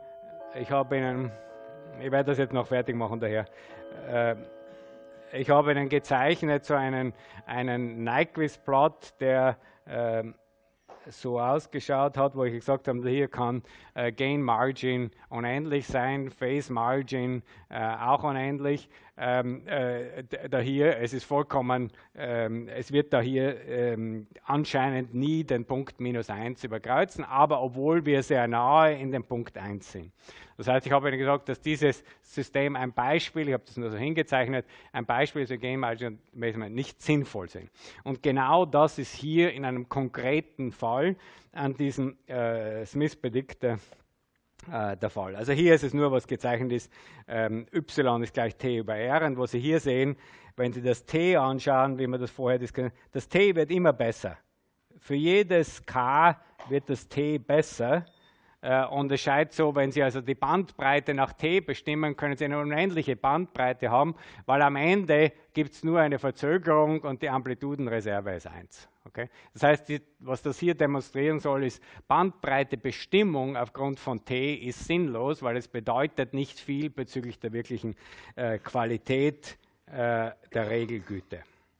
das jetzt noch fertig machen daher. Ich habe Ihnen gezeichnet so einen Nyquist-Plot, der so ausgeschaut hat, wo ich gesagt habe, hier kann Gain Margin unendlich sein, Phase Margin auch unendlich. Da hier, es ist vollkommen, es wird da hier anscheinend nie den Punkt -1 überkreuzen, aber obwohl wir sehr nahe in den Punkt 1 sind. Das heißt, ich habe Ihnen gesagt, dass dieses System ein Beispiel, ich habe das nur so hingezeichnet, ein Beispiel für Gain Margin Measurement nicht sinnvoll sind. Und genau das ist hier in einem konkreten Fall an diesem Smith Predictor der Fall. Also hier ist es nur, was gezeichnet ist, y ist gleich t über r. Und was Sie hier sehen, wenn Sie das t anschauen, wie wir das vorher diskutiert haben, das t wird immer besser. Für jedes k wird das t besser. Und es scheint so, wenn Sie also die Bandbreite nach t bestimmen, können Sie eine unendliche Bandbreite haben, weil am Ende gibt es nur eine Verzögerung und die Amplitudenreserve ist 1. Okay? Das heißt, was das hier demonstrieren soll, ist, Bandbreitebestimmung aufgrund von t ist sinnlos, weil es bedeutet nicht viel bezüglich der wirklichen Qualität der Regelgüte.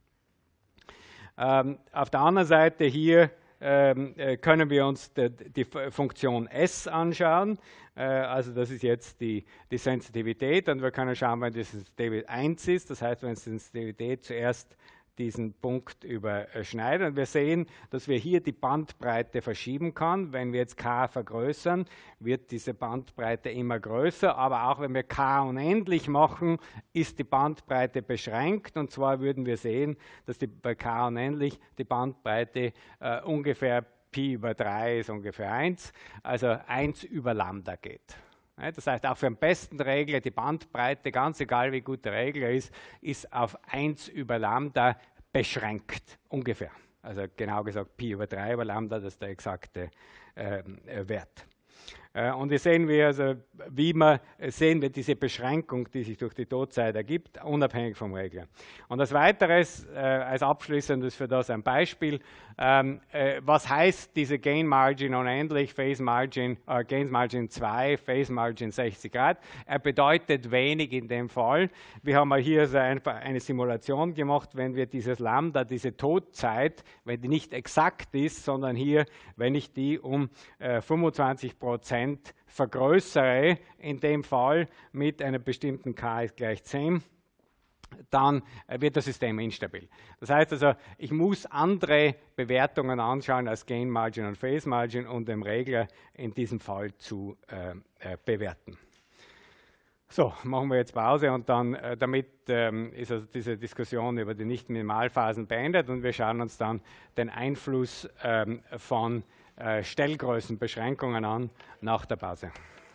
Auf der anderen Seite hier können wir uns die Funktion S anschauen. Also das ist jetzt die Sensitivität und wir können schauen, wenn die Sensitivität 1 ist, das heißt, wenn die Sensitivität zuerst diesen Punkt überschneiden. Und wir sehen, dass wir hier die Bandbreite verschieben können. Wenn wir jetzt k vergrößern, wird diese Bandbreite immer größer. Aber auch wenn wir k unendlich machen, ist die Bandbreite beschränkt. Und zwar würden wir sehen, dass bei k unendlich die Bandbreite ungefähr Pi über 3 ist ungefähr 1, also 1 über Lambda geht. Das heißt, auch für den besten Regler, die Bandbreite, ganz egal wie gut der Regler ist auf 1 über Lambda beschränkt, ungefähr. Also genau gesagt Pi über 3 über Lambda, das ist der exakte Wert. Und hier sehen wir, also, sehen wir diese Beschränkung, die sich durch die Todzeit ergibt, unabhängig vom Regler. Und als weiteres, als abschließendes für das ein Beispiel, was heißt diese Gain Margin unendlich, Phase Margin, Gain Margin 2, Phase Margin 60 Grad? Er bedeutet wenig in dem Fall. Wir haben mal hier so einfach eine Simulation gemacht, wenn wir dieses Lambda, diese Todzeit, wenn die nicht exakt ist, sondern hier, wenn ich die um 25% vergrößere, in dem Fall mit einem bestimmten k ist gleich 10, dann wird das System instabil. Das heißt also, ich muss andere Bewertungen anschauen als Gain Margin und Phase Margin, um den Regler in diesem Fall zu bewerten. So, machen wir jetzt Pause und dann damit ist also diese Diskussion über die Nicht-Minimalphasen beendet und wir schauen uns dann den Einfluss von Stellgrößenbeschränkungen an nach der Pause.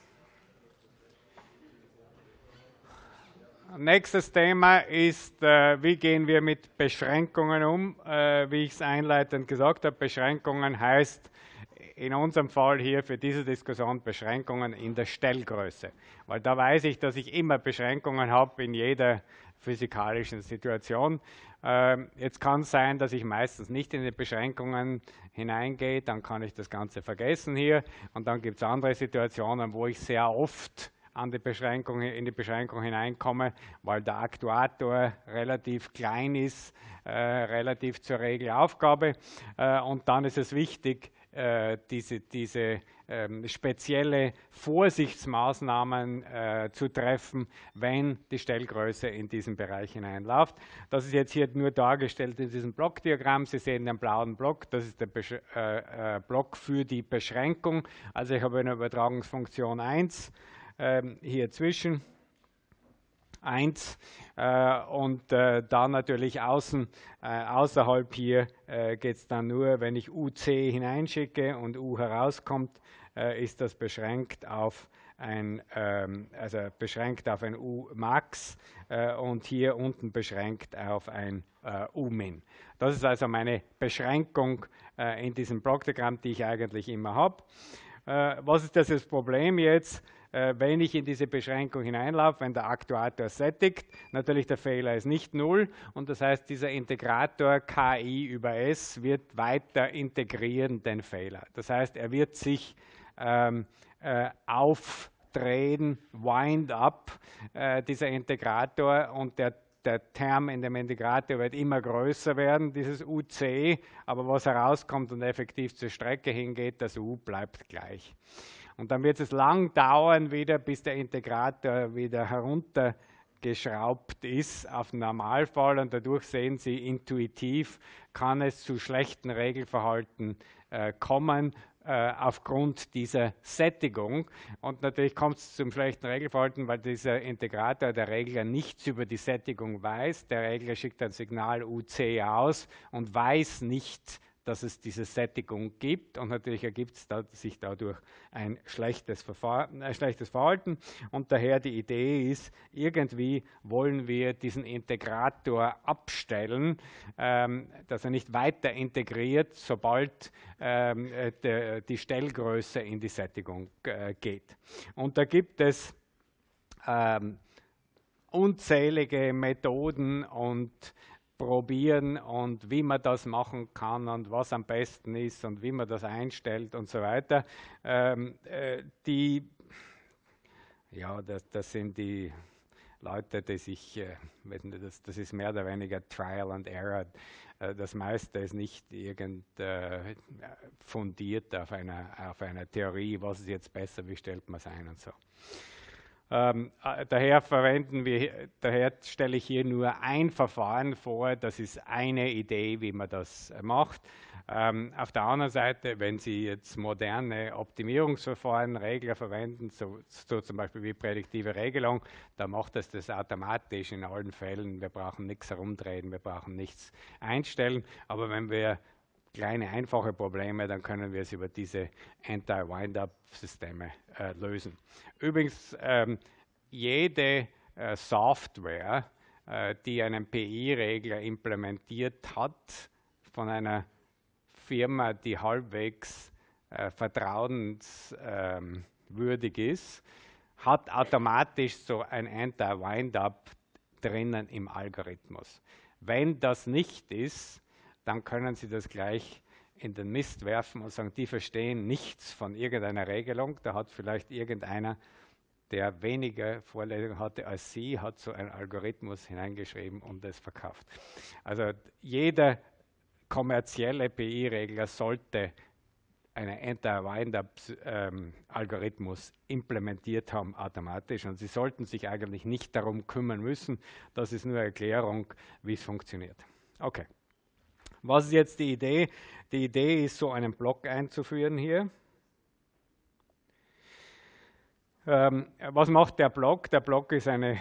Nächstes Thema ist, wie gehen wir mit Beschränkungen um? Wie ich es einleitend gesagt habe, Beschränkungen heißt in unserem Fall hier für diese Diskussion Beschränkungen in der Stellgröße. Weil da weiß ich, dass ich immer Beschränkungen habe in jeder physikalischen Situation. Jetzt kann es sein, dass ich meistens nicht in die Beschränkungen hineingehe, dann kann ich das Ganze vergessen hier. Und dann gibt es andere Situationen, wo ich sehr oft in die Beschränkung hineinkomme, weil der Aktuator relativ klein ist, relativ zur Regelaufgabe. Und dann ist es wichtig, diese spezielle Vorsichtsmaßnahmen zu treffen, wenn die Stellgröße in diesen Bereich hineinläuft. Das ist jetzt hier nur dargestellt in diesem Blockdiagramm. Sie sehen den blauen Block, das ist der Block für die Beschränkung. Also ich habe eine Übertragungsfunktion 1 hier zwischen 1 und dann natürlich außerhalb hier geht es dann nur, wenn ich UC hineinschicke und U herauskommt, ist das beschränkt auf ein Umax und hier unten beschränkt auf ein Umin. Das ist also meine Beschränkung in diesem Blockdiagramm, die ich eigentlich immer habe. Was ist das Problem jetzt? Wenn ich in diese Beschränkung hineinlaufe, wenn der Aktuator sättigt, natürlich der Fehler ist nicht 0 und das heißt, dieser Integrator KI über S wird weiter integrieren den Fehler. Das heißt, er wird sich aufdrehen, wind up, dieser Integrator und der Term in dem Integrator wird immer größer werden, dieses UC, aber was herauskommt und effektiv zur Strecke hingeht, das U bleibt gleich. Und dann wird es lang dauern wieder, bis der Integrator wieder heruntergeschraubt ist auf den Normalfall und dadurch sehen Sie intuitiv, kann es zu schlechten Regelverhalten kommen aufgrund dieser Sättigung. Und natürlich kommt es zum schlechten Regelverhalten, weil dieser Integrator, der Regler, nichts über die Sättigung weiß. Der Regler schickt ein Signal UC aus und weiß nicht, dass es diese Sättigung gibt und natürlich ergibt es sich dadurch ein schlechtes Verhalten und daher die Idee ist, irgendwie wollen wir diesen Integrator abstellen, dass er nicht weiter integriert, sobald die Stellgröße in die Sättigung geht. Und da gibt es unzählige Methoden und probieren und wie man das machen kann und was am besten ist und wie man das einstellt und so weiter. Das sind die Leute, die sich, das ist mehr oder weniger Trial and Error. Das meiste ist nicht fundiert auf einer Theorie, was ist jetzt besser, wie stellt man es ein und so. Daher stelle ich hier nur ein Verfahren vor, das ist eine Idee, wie man das macht. Auf der anderen Seite, wenn Sie jetzt moderne Optimierungsverfahren, Regler verwenden, so zum Beispiel wie prädiktive Regelung, dann macht das automatisch in allen Fällen. Wir brauchen nichts herumdrehen, wir brauchen nichts einstellen, aber wenn wir kleine, einfache Probleme, dann können wir es über diese Anti-Wind-Up-Systeme lösen. Übrigens, jede Software, die einen PI-Regler implementiert hat, von einer Firma, die halbwegs vertrauenswürdig ist, hat automatisch so ein Anti-Wind-Up drinnen im Algorithmus. Wenn das nicht ist, dann können Sie das gleich in den Mist werfen und sagen, die verstehen nichts von irgendeiner Regelung. Da hat vielleicht irgendeiner, der weniger Vorlesungen hatte als Sie, hat so einen Algorithmus hineingeschrieben und es verkauft. Also jeder kommerzielle PI-Regler sollte einen Anti-Wind-Up-Algorithmus implementiert haben automatisch und Sie sollten sich eigentlich nicht darum kümmern müssen. Das ist nur eine Erklärung, wie es funktioniert. Okay. Was ist jetzt die Idee? Die Idee ist, so einen Block einzuführen hier. Was macht der Block? Der Block ist eine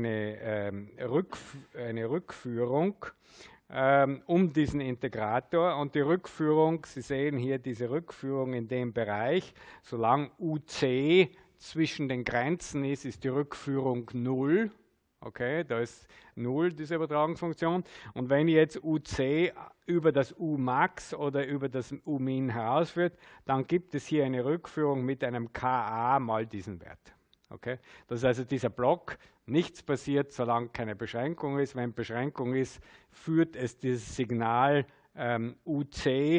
Rückführung um diesen Integrator und die Rückführung, Sie sehen hier diese Rückführung in dem Bereich, solange UC zwischen den Grenzen ist, ist die Rückführung 0. Okay, da ist 0 diese Übertragungsfunktion. Und wenn ich jetzt UC über das Umax oder über das Umin herausführt, dann gibt es hier eine Rückführung mit einem Ka mal diesen Wert. Okay? Das ist also dieser Block, nichts passiert, solange keine Beschränkung ist. Wenn Beschränkung ist, führt es dieses Signal UC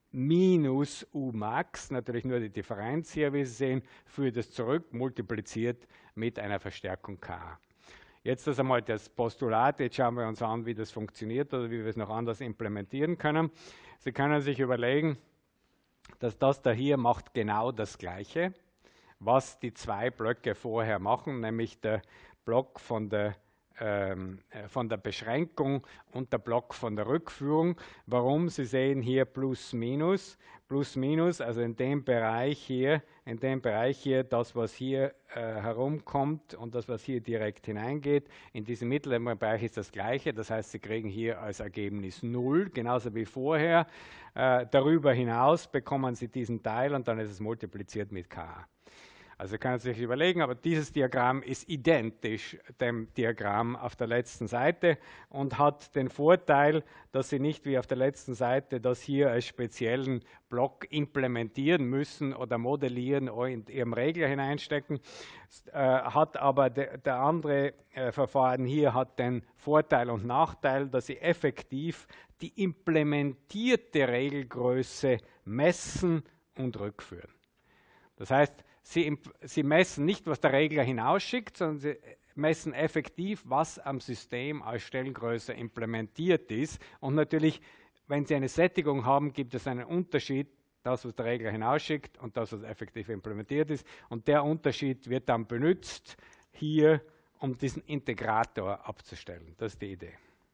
minus Umax, natürlich nur die Differenz hier, wie Sie sehen, führt es zurück, multipliziert mit einer Verstärkung K. Jetzt das einmal das Postulat, jetzt schauen wir uns an, wie das funktioniert oder wie wir es noch anders implementieren können. Sie können sich überlegen, dass das da hier macht genau das Gleiche, was die zwei Blöcke vorher machen, nämlich der Block von der Beschränkung und der Block von der Rückführung. Warum? Sie sehen hier plus minus, also in dem Bereich hier, das, was hier herumkommt und das, was hier direkt hineingeht, in diesem mittleren Bereich ist das Gleiche. Das heißt, Sie kriegen hier als Ergebnis 0, genauso wie vorher. Darüber hinaus bekommen Sie diesen Teil und dann ist es multipliziert mit k. Also kann man sich überlegen, aber dieses Diagramm ist identisch dem Diagramm auf der letzten Seite und hat den Vorteil, dass Sie nicht wie auf der letzten Seite das hier als speziellen Block implementieren müssen oder modellieren oder in Ihrem Regler hineinstecken. Hat aber der andere Verfahren hier hat den Vorteil und Nachteil, dass Sie effektiv die implementierte Regelgröße messen und rückführen. Das heißt, Sie messen nicht, was der Regler hinausschickt, sondern Sie messen effektiv, was am System als Stellgröße implementiert ist. Und natürlich, wenn Sie eine Sättigung haben, gibt es einen Unterschied, das, was der Regler hinausschickt und das, was effektiv implementiert ist. Und der Unterschied wird dann benutzt hier, um diesen Integrator abzustellen. Das ist die Idee.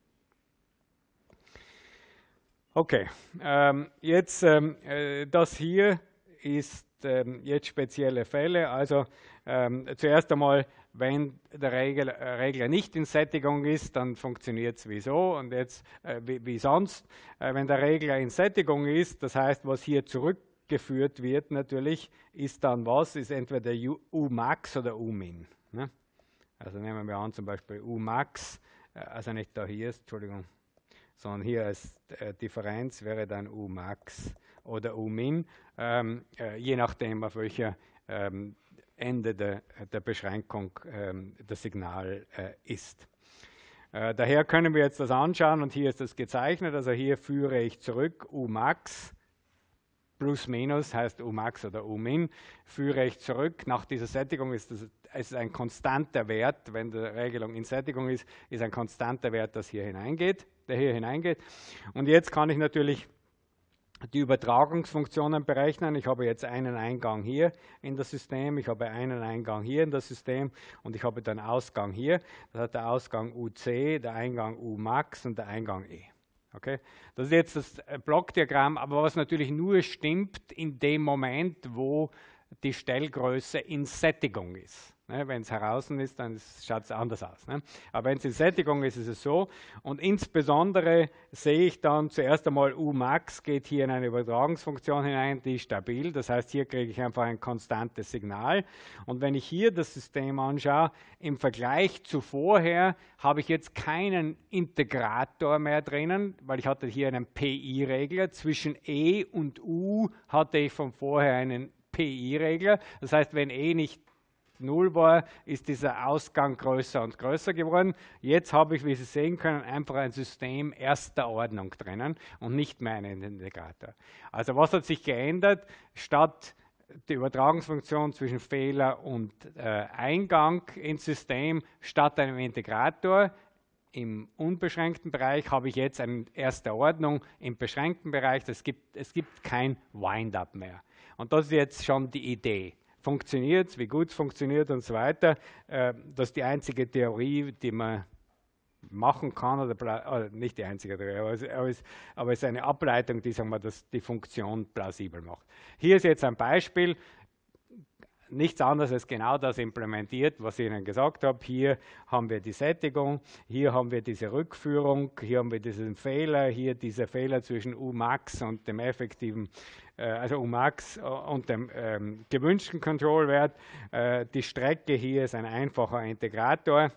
Okay, jetzt das hier ist jetzt spezielle Fälle. Also zuerst einmal, wenn der Regler nicht in Sättigung ist, dann funktioniert es wie so und jetzt wie sonst. Wenn der Regler in Sättigung ist, das heißt, was hier zurückgeführt wird natürlich, ist dann was? Ist entweder Umax oder Umin. Ne? Also nehmen wir an zum Beispiel Umax, also nicht da hier ist, Entschuldigung, sondern hier als Differenz wäre dann Umax oder Umin, je nachdem, auf welcher Ende der Beschränkung das Signal ist. Daher können wir jetzt das anschauen und hier ist das gezeichnet, also hier führe ich zurück Umax, plus minus heißt Umax oder Umin, führe ich zurück. Nach dieser Sättigung ist es ein konstanter Wert, wenn die Regelung in Sättigung ist ein konstanter Wert, der hier hineingeht. Und jetzt kann ich natürlich die Übertragungsfunktionen berechnen. Ich habe jetzt einen Eingang hier in das System, ich habe einen Eingang hier in das System und ich habe den Ausgang hier. Das hat der Ausgang UC, der Eingang Umax und der Eingang E. Okay? Das ist jetzt das Blockdiagramm, aber was natürlich nur stimmt in dem Moment, wo die Stellgröße in Sättigung ist. Ne, wenn es heraus ist, dann schaut es anders aus. Ne? Aber wenn es in Sättigung ist, ist es so. Und insbesondere sehe ich dann zuerst einmal Umax geht hier in eine Übertragungsfunktion hinein, die ist stabil. Das heißt, hier kriege ich einfach ein konstantes Signal. Und wenn ich hier das System anschaue, im Vergleich zu vorher habe ich jetzt keinen Integrator mehr drinnen, weil ich hatte hier einen PI-Regler. Zwischen E und U hatte ich von vorher einen PI-Regler. Das heißt, wenn E nicht 0 war, ist dieser Ausgang größer und größer geworden. Jetzt habe ich, wie Sie sehen können, einfach ein System erster Ordnung drinnen und nicht mehr einen Integrator. Also was hat sich geändert? Statt die Übertragungsfunktion zwischen Fehler und Eingang ins System, statt einem Integrator im unbeschränkten Bereich habe ich jetzt eine erste Ordnung, im beschränkten Bereich, es gibt kein Wind-up mehr. Und das ist jetzt schon die Idee. Funktioniert es, wie gut es funktioniert und so weiter. Das ist die einzige Theorie, die man machen kann, oder nicht die einzige Theorie, aber es ist eine Ableitung, die, sagen wir, die Funktion plausibel macht. Hier ist jetzt ein Beispiel, nichts anderes als genau das implementiert, was ich Ihnen gesagt habe. Hier haben wir die Sättigung, hier haben wir diese Rückführung, hier haben wir diesen Fehler, hier dieser Fehler zwischen Umax und dem effektiven, also Umax und dem gewünschten Kontrollwert. Die Strecke hier ist ein einfacher Integrator.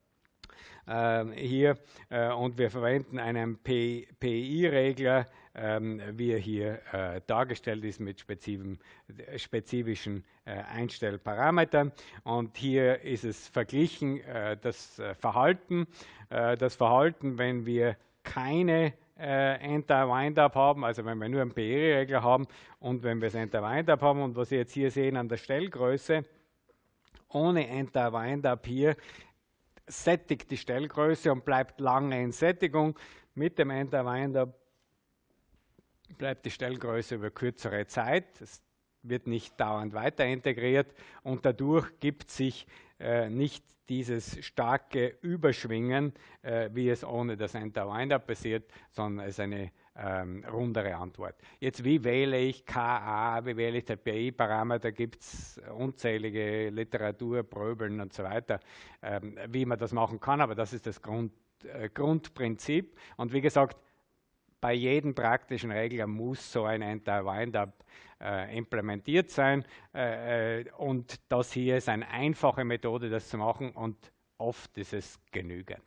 Hier und wir verwenden einen PI-Regler, wie er hier dargestellt ist mit spezifischen Einstellparametern. Und hier ist es verglichen das Verhalten, wenn wir keine Enter-Windup haben, also wenn wir nur einen PE-Regler haben und wenn wir das Enter-Windup haben und was Sie jetzt hier sehen an der Stellgröße, ohne Enter-Windup hier sättigt die Stellgröße und bleibt lange in Sättigung. Mit dem Enter-Windup bleibt die Stellgröße über kürzere Zeit. Es wird nicht dauernd weiter integriert und dadurch gibt sich nicht dieses starke Überschwingen, wie es ohne das Enter-Windup passiert, sondern es ist eine rundere Antwort. Jetzt, wie wähle ich KA, wie wähle ich den PI-Parameter, gibt es unzählige Literatur, Pröbeln und so weiter, wie man das machen kann, aber das ist das Grundprinzip. Und wie gesagt, bei jedem praktischen Regler muss so ein Enter-Windup implementiert sein und das hier ist eine einfache Methode, das zu machen und oft ist es genügend.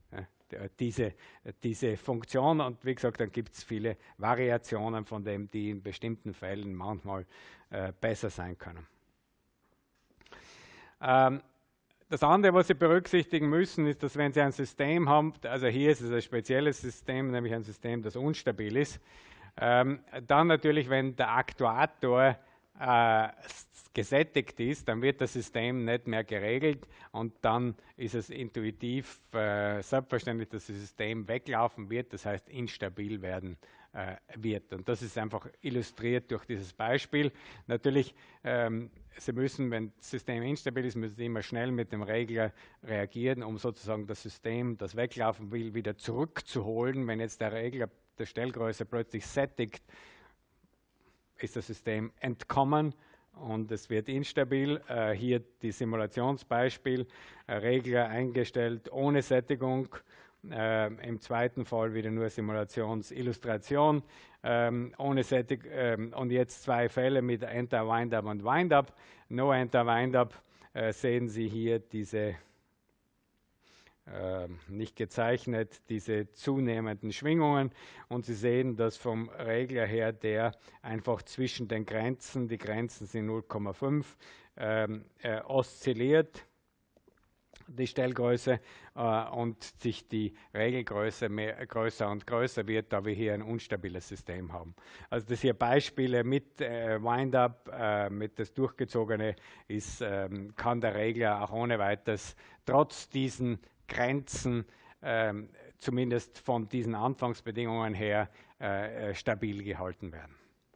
Diese Funktion und wie gesagt, dann gibt es viele Variationen von dem, die in bestimmten Fällen manchmal besser sein können. Das andere, was Sie berücksichtigen müssen, ist, dass wenn Sie ein System haben, also hier ist es ein spezielles System, nämlich ein System, das unstabil ist, dann natürlich, wenn der Aktuator gesättigt ist, dann wird das System nicht mehr geregelt und dann ist es intuitiv selbstverständlich, dass das System weglaufen wird, das heißt instabil werden wird. Und das ist einfach illustriert durch dieses Beispiel. Natürlich, Sie müssen, wenn das System instabil ist, müssen Sie immer schnell mit dem Regler reagieren, um sozusagen das System, das weglaufen will, wieder zurückzuholen. Wenn jetzt der Regler der Stellgröße plötzlich sättigt, ist das System entkommen und es wird instabil. Hier die Simulationsbeispiel, Regler eingestellt ohne Sättigung. Im zweiten Fall wieder nur Simulationsillustration ohne Sättigung und jetzt zwei Fälle mit Enter, Windup und Windup. No Enter, Windup sehen Sie hier diese nicht gezeichnet, diese zunehmenden Schwingungen und Sie sehen, dass vom Regler her der einfach zwischen den Grenzen, die Grenzen sind 0,5, oszilliert, die Stellgröße und sich die Regelgröße größer und größer wird, da wir hier ein unstabiles System haben. Also das hier Beispiele mit Windup, mit das durchgezogene ist, kann der Regler auch ohne weiteres trotz diesen Grenzen, zumindest von diesen Anfangsbedingungen her, stabil gehalten werden.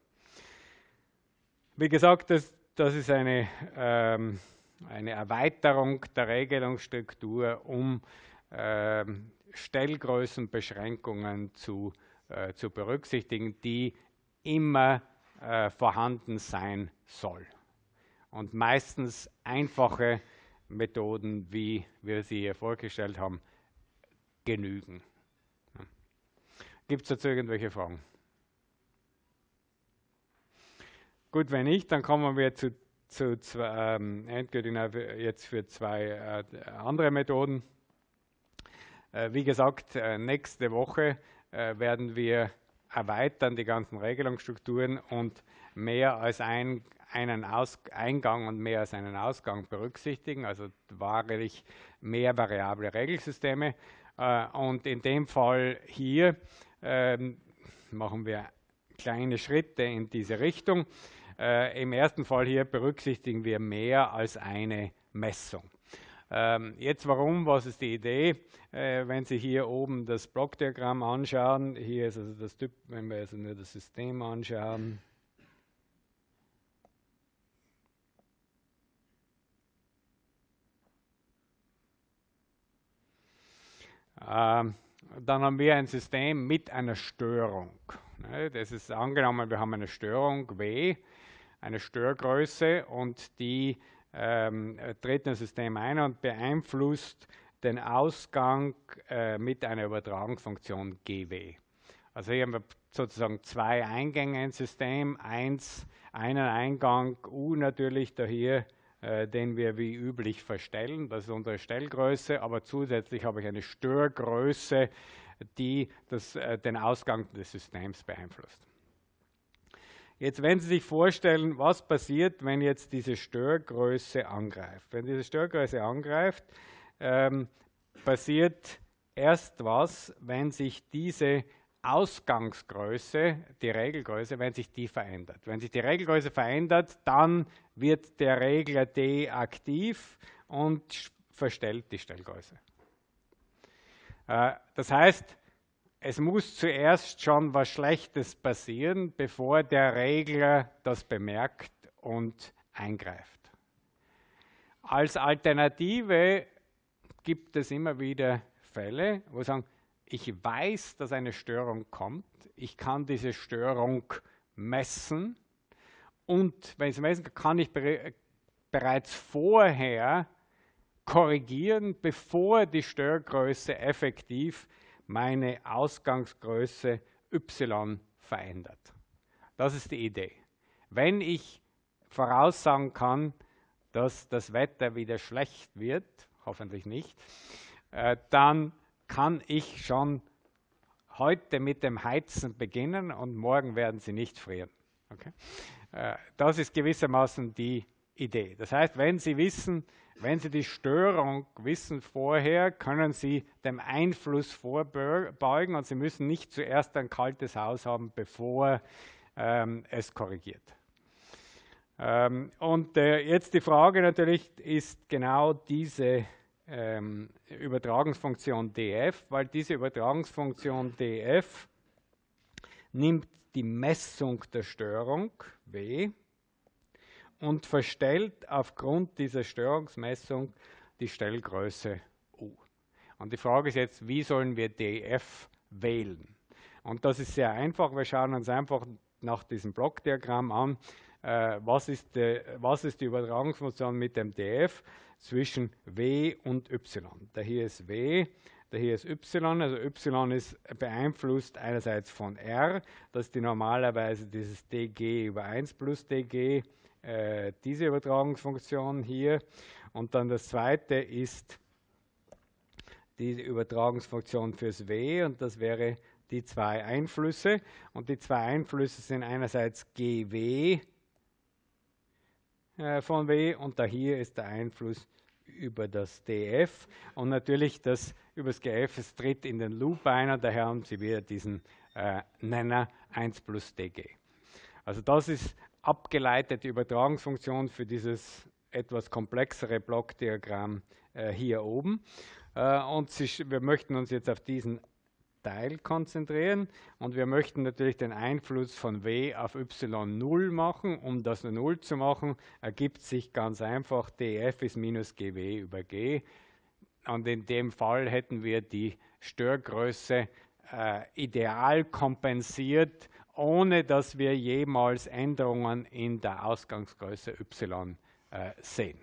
Wie gesagt, das ist eine Erweiterung der Regelungsstruktur, um Stellgrößenbeschränkungen zu berücksichtigen, die immer vorhanden sein soll. Und meistens einfache Methoden, wie wir sie hier vorgestellt haben, genügen. Gibt es dazu irgendwelche Fragen? Gut, wenn nicht, dann kommen wir endgültig jetzt für zwei andere Methoden. Wie gesagt, nächste Woche werden wir erweitern die ganzen Regelungsstrukturen und mehr als einen Eingang und mehr als einen Ausgang berücksichtigen, also wahrlich mehr variable Regelsysteme. Und in dem Fall hier machen wir kleine Schritte in diese Richtung. Im ersten Fall hier berücksichtigen wir mehr als eine Messung. Jetzt warum, was ist die Idee? Wenn Sie hier oben das Blockdiagramm anschauen, hier ist also das Typ, wenn wir also nur das System anschauen, dann haben wir ein System mit einer Störung. Das ist angenommen, wir haben eine Störung W, eine Störgröße und die tritt in das System ein und beeinflusst den Ausgang mit einer Übertragungsfunktion GW. Also hier haben wir sozusagen zwei Eingänge ins System, einen Eingang U natürlich da hier, den wir wie üblich verstellen, das ist unsere Stellgröße, aber zusätzlich habe ich eine Störgröße, die den Ausgang des Systems beeinflusst. Jetzt, wenn Sie sich vorstellen, was passiert, wenn jetzt diese Störgröße angreift. Wenn diese Störgröße angreift, passiert erst was, wenn sich diese Ausgangsgröße, die Regelgröße, wenn sich die verändert. Wenn sich die Regelgröße verändert, dann wird der Regler D aktiv und verstellt die Stellgröße. Das heißt, es muss zuerst schon was Schlechtes passieren, bevor der Regler das bemerkt und eingreift. Als Alternative gibt es immer wieder Fälle, wo wir sagen, ich weiß, dass eine Störung kommt, ich kann diese Störung messen und wenn ich es messen kann, kann ich bereits vorher korrigieren, bevor die Störgröße effektiv meine Ausgangsgröße y verändert. Das ist die Idee. Wenn ich voraussagen kann, dass das Wetter wieder schlecht wird, hoffentlich nicht, dann kann ich schon heute mit dem Heizen beginnen und morgen werden Sie nicht frieren. Okay? Das ist gewissermaßen die Idee. Das heißt, wenn Sie wissen, wenn Sie die Störung wissen vorher, können Sie dem Einfluss vorbeugen und Sie müssen nicht zuerst ein kaltes Haus haben, bevor es korrigiert. Jetzt die Frage natürlich ist genau diese Übertragungsfunktion df, weil diese Übertragungsfunktion df nimmt die Messung der Störung W und verstellt aufgrund dieser Störungsmessung die Stellgröße U. Und die Frage ist jetzt, wie sollen wir df wählen? Und das ist sehr einfach. Wir schauen uns einfach nach diesem Blockdiagramm an, was ist die Übertragungsfunktion mit dem df zwischen W und Y. Da hier ist W, da hier ist Y, also Y ist beeinflusst einerseits von R, das ist normalerweise dieses dg über 1 plus dg, diese Übertragungsfunktion hier. Und dann das zweite ist die Übertragungsfunktion fürs W und das wäre die zwei Einflüsse. Und die zwei Einflüsse sind einerseits GW von W und da hier ist der Einfluss über das DF und natürlich über das GF, es tritt in den Loop ein und daher haben Sie wieder diesen Nenner 1 plus DG. Also das ist abgeleitete Übertragungsfunktion für dieses etwas komplexere Blockdiagramm hier oben. Wir möchten uns jetzt auf diesen Teil konzentrieren und wir möchten natürlich den Einfluss von W auf Y 0 machen. Um das 0 zu machen, ergibt sich ganz einfach, df ist minus GW über G und in dem Fall hätten wir die Störgröße ideal kompensiert, ohne dass wir jemals Änderungen in der Ausgangsgröße Y sehen.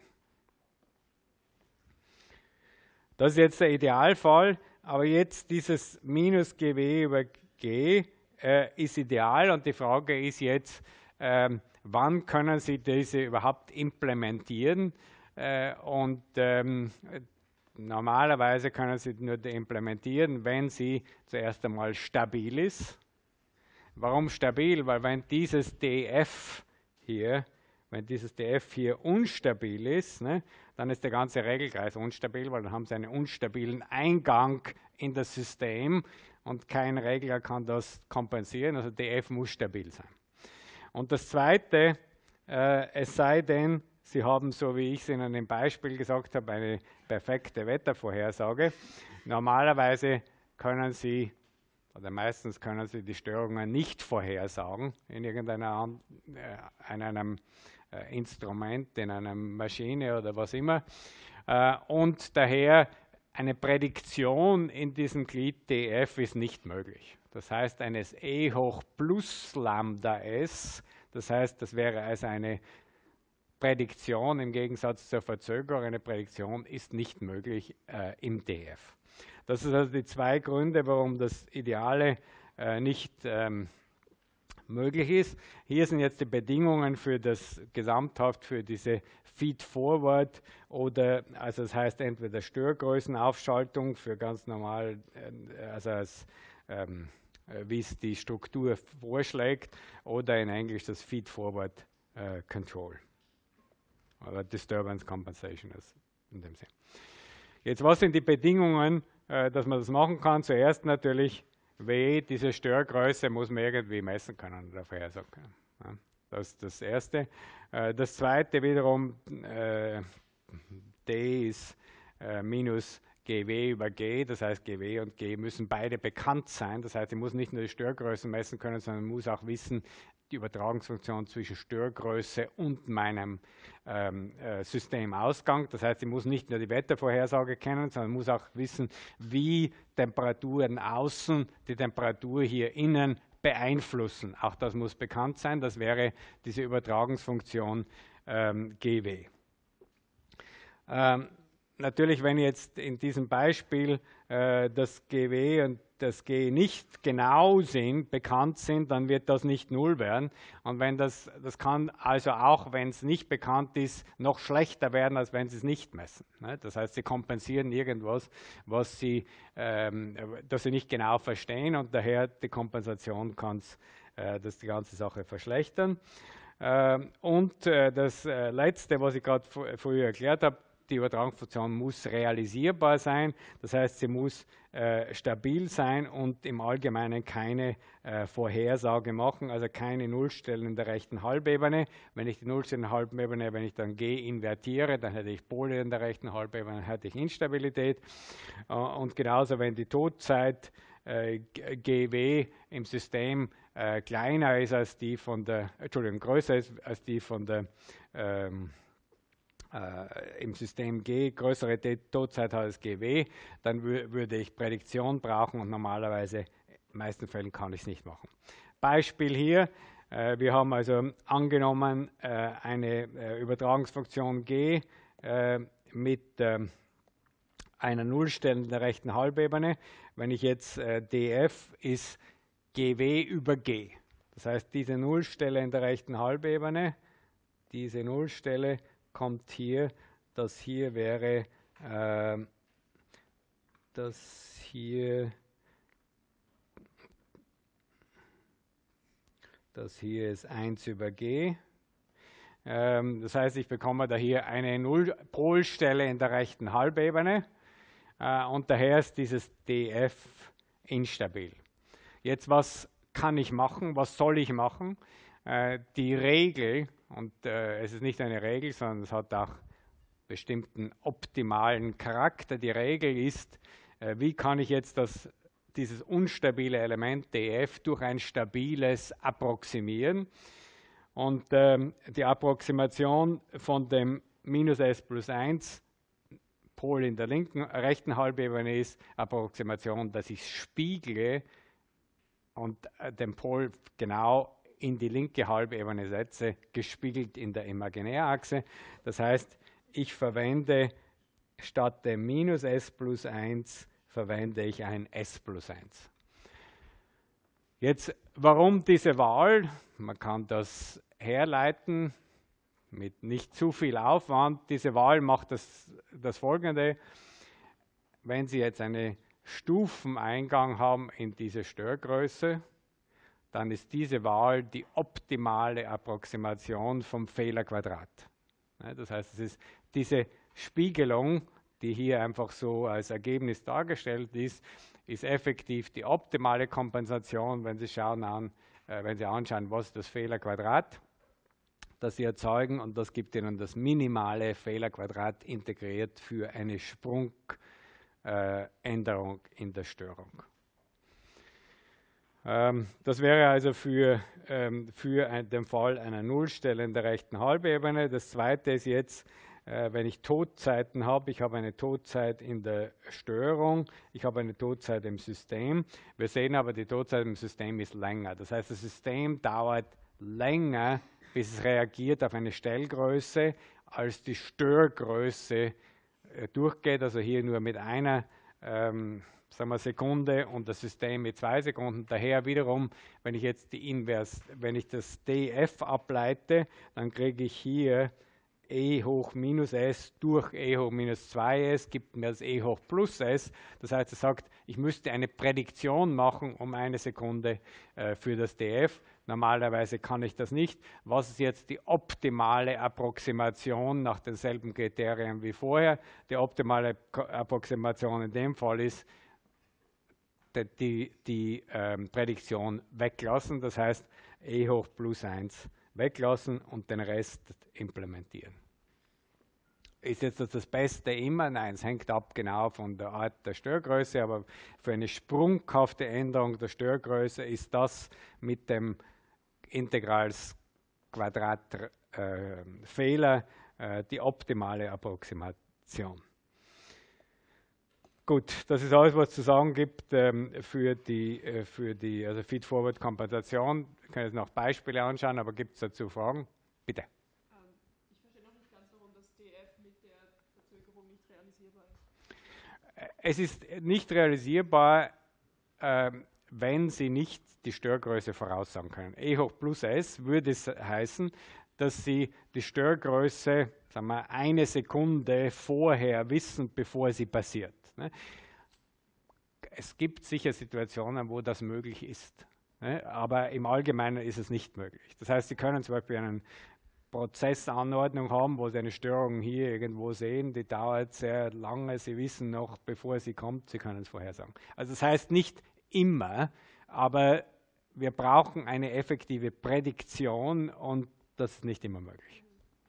Das ist jetzt der Idealfall. Aber jetzt dieses minus GW über G ist ideal und die Frage ist jetzt, wann können Sie diese überhaupt implementieren? Normalerweise können Sie nur implementieren, wenn sie zuerst einmal stabil ist. Warum stabil? Weil wenn dieses df hier unstabil ist, ne, dann ist der ganze Regelkreis unstabil, weil dann haben Sie einen unstabilen Eingang in das System und kein Regler kann das kompensieren, also df muss stabil sein. Und das Zweite, es sei denn, Sie haben, so wie ich es in einem Beispiel gesagt habe, eine perfekte Wettervorhersage. Normalerweise können Sie oder meistens können Sie die Störungen nicht vorhersagen in einem Instrument, in einer Maschine oder was immer. Und daher eine Prädiktion in diesem Glied df ist nicht möglich. Das heißt, eines E hoch plus Lambda S, das heißt, das wäre also eine Prädiktion im Gegensatz zur Verzögerung, eine Prädiktion ist nicht möglich im df. Das sind also die zwei Gründe, warum das Ideale nicht möglich ist. Hier sind jetzt die Bedingungen für das gesamthaft für diese Feed-Forward oder, also das heißt entweder Störgrößenaufschaltung für ganz normal, wie es die Struktur vorschlägt, oder in Englisch das Feed-Forward Control oder Disturbance Compensation ist in dem Sinn. Jetzt, was sind die Bedingungen, dass man das machen kann? Zuerst natürlich W, diese Störgröße, muss man irgendwie messen können oder vorhersagen können. Ja, das ist das Erste. Das Zweite wiederum, D ist minus GW über G, das heißt GW und G müssen beide bekannt sein. Das heißt, ich muss nicht nur die Störgrößen messen können, sondern muss auch wissen, die Übertragungsfunktion zwischen Störgröße und meinem Systemausgang. Das heißt, ich muss nicht nur die Wettervorhersage kennen, sondern muss auch wissen, wie Temperaturen außen die Temperatur hier innen beeinflussen. Auch das muss bekannt sein. Das wäre diese Übertragungsfunktion GW. Natürlich, wenn jetzt in diesem Beispiel das GW und das G nicht genau sind, bekannt sind, dann wird das nicht 0 werden. Und wenn das kann also auch, wenn es nicht bekannt ist, noch schlechter werden, als wenn Sie es nicht messen. Ne? Das heißt, Sie kompensieren irgendwas, das Sie nicht genau verstehen, und daher die Kompensation kann das die ganze Sache verschlechtern. Und das Letzte, was ich gerade früher erklärt habe, die Übertragungsfunktion muss realisierbar sein, das heißt, sie muss stabil sein und im Allgemeinen keine Vorhersage machen, also keine Nullstellen in der rechten Halbebene. Wenn ich die Nullstellen in der Halbebene, wenn ich dann G invertiere, dann hätte ich Pole in der rechten Halbebene, dann hätte ich Instabilität. Und genauso, wenn die Todzeit GW im System kleiner ist als die von der, größer ist als die von der im System G größere Todzeit hat als GW, dann würde ich Prädiktion brauchen, und normalerweise in den meisten Fällen kann ich es nicht machen. Beispiel hier, wir haben also angenommen eine Übertragungsfunktion G mit einer Nullstelle in der rechten Halbebene. Wenn ich jetzt df ist GW über G. Das heißt, diese Nullstelle in der rechten Halbebene, diese Nullstelle kommt hier, das hier wäre das hier ist 1 über G. Das heißt, ich bekomme da hier eine Nullpolstelle in der rechten Halbebene und daher ist dieses df instabil. Jetzt, was kann ich machen? Was soll ich machen? Die Regel, und es ist nicht eine Regel, sondern es hat auch bestimmten optimalen Charakter. Die Regel ist, wie kann ich jetzt dieses unstabile Element df durch ein stabiles approximieren? Und die Approximation von dem minus s plus 1 Pol in der rechten Halbebene ist Approximation, dass ich spiegle und den Pol genau in die linke Halbebene setze, gespiegelt in der Imaginärachse. Das heißt, ich verwende statt dem minus s plus 1 verwende ich ein s plus 1. Jetzt, warum diese Wahl? Man kann das herleiten mit nicht zu viel Aufwand. Diese Wahl macht das Folgende. Wenn Sie jetzt einen Stufeneingang haben in diese Störgröße, dann ist diese Wahl die optimale Approximation vom Fehlerquadrat. Das heißt, es ist diese Spiegelung, die hier einfach so als Ergebnis dargestellt ist effektiv die optimale Kompensation, wenn Sie anschauen, was ist das Fehlerquadrat, das Sie erzeugen, und das gibt Ihnen das minimale Fehlerquadrat integriert für eine Sprungänderung in der Störung. Das wäre also für den Fall einer Nullstelle in der rechten Halbebene. Das zweite ist jetzt, wenn ich Todzeiten habe, ich habe eine Todzeit in der Störung, ich habe eine Todzeit im System. Wir sehen aber, die Todzeit im System ist länger. Das heißt, das System dauert länger, bis es reagiert auf eine Stellgröße, als die Störgröße durchgeht. Also hier nur mit einer Sekunde und das System mit 2 Sekunden. Daher wiederum, wenn ich jetzt wenn ich das df ableite, dann kriege ich hier e hoch minus s durch e hoch minus 2s, gibt mir das e hoch plus s. Das heißt, es sagt, ich müsste eine Prädiktion machen um 1 Sekunde für das df. Normalerweise kann ich das nicht. Was ist jetzt die optimale Approximation nach denselben Kriterien wie vorher? Die optimale Approximation in dem Fall ist die Prädiktion weglassen, das heißt e hoch plus 1 weglassen und den Rest implementieren. Ist jetzt das Beste immer? Nein, es hängt ab genau von der Art der Störgröße, aber für eine sprunghafte Änderung der Störgröße ist das mit dem Integralsquadrat-Fehler die optimale Approximation. Gut, das ist alles, was es zu sagen gibt für die also Feed-Forward-Kompensation. Wir können jetzt noch Beispiele anschauen, aber gibt es dazu Fragen? Bitte. Ich verstehe noch nicht ganz, warum das DF mit der Verzögerung nicht realisierbar ist. Es ist nicht realisierbar, wenn Sie nicht die Störgröße voraussagen können. E hoch plus S würde es heißen, dass Sie die Störgröße, sagen wir, 1 Sekunde vorher wissen, bevor sie passiert. Es gibt sicher Situationen, wo das möglich ist, aber im Allgemeinen ist es nicht möglich. Das heißt, Sie können zum Beispiel eine Prozessanordnung haben, wo Sie eine Störung hier irgendwo sehen, die dauert sehr lange, Sie wissen noch, bevor sie kommt, Sie können es vorhersagen. Also das heißt nicht immer, aber wir brauchen eine effektive Prädiktion und das ist nicht immer möglich.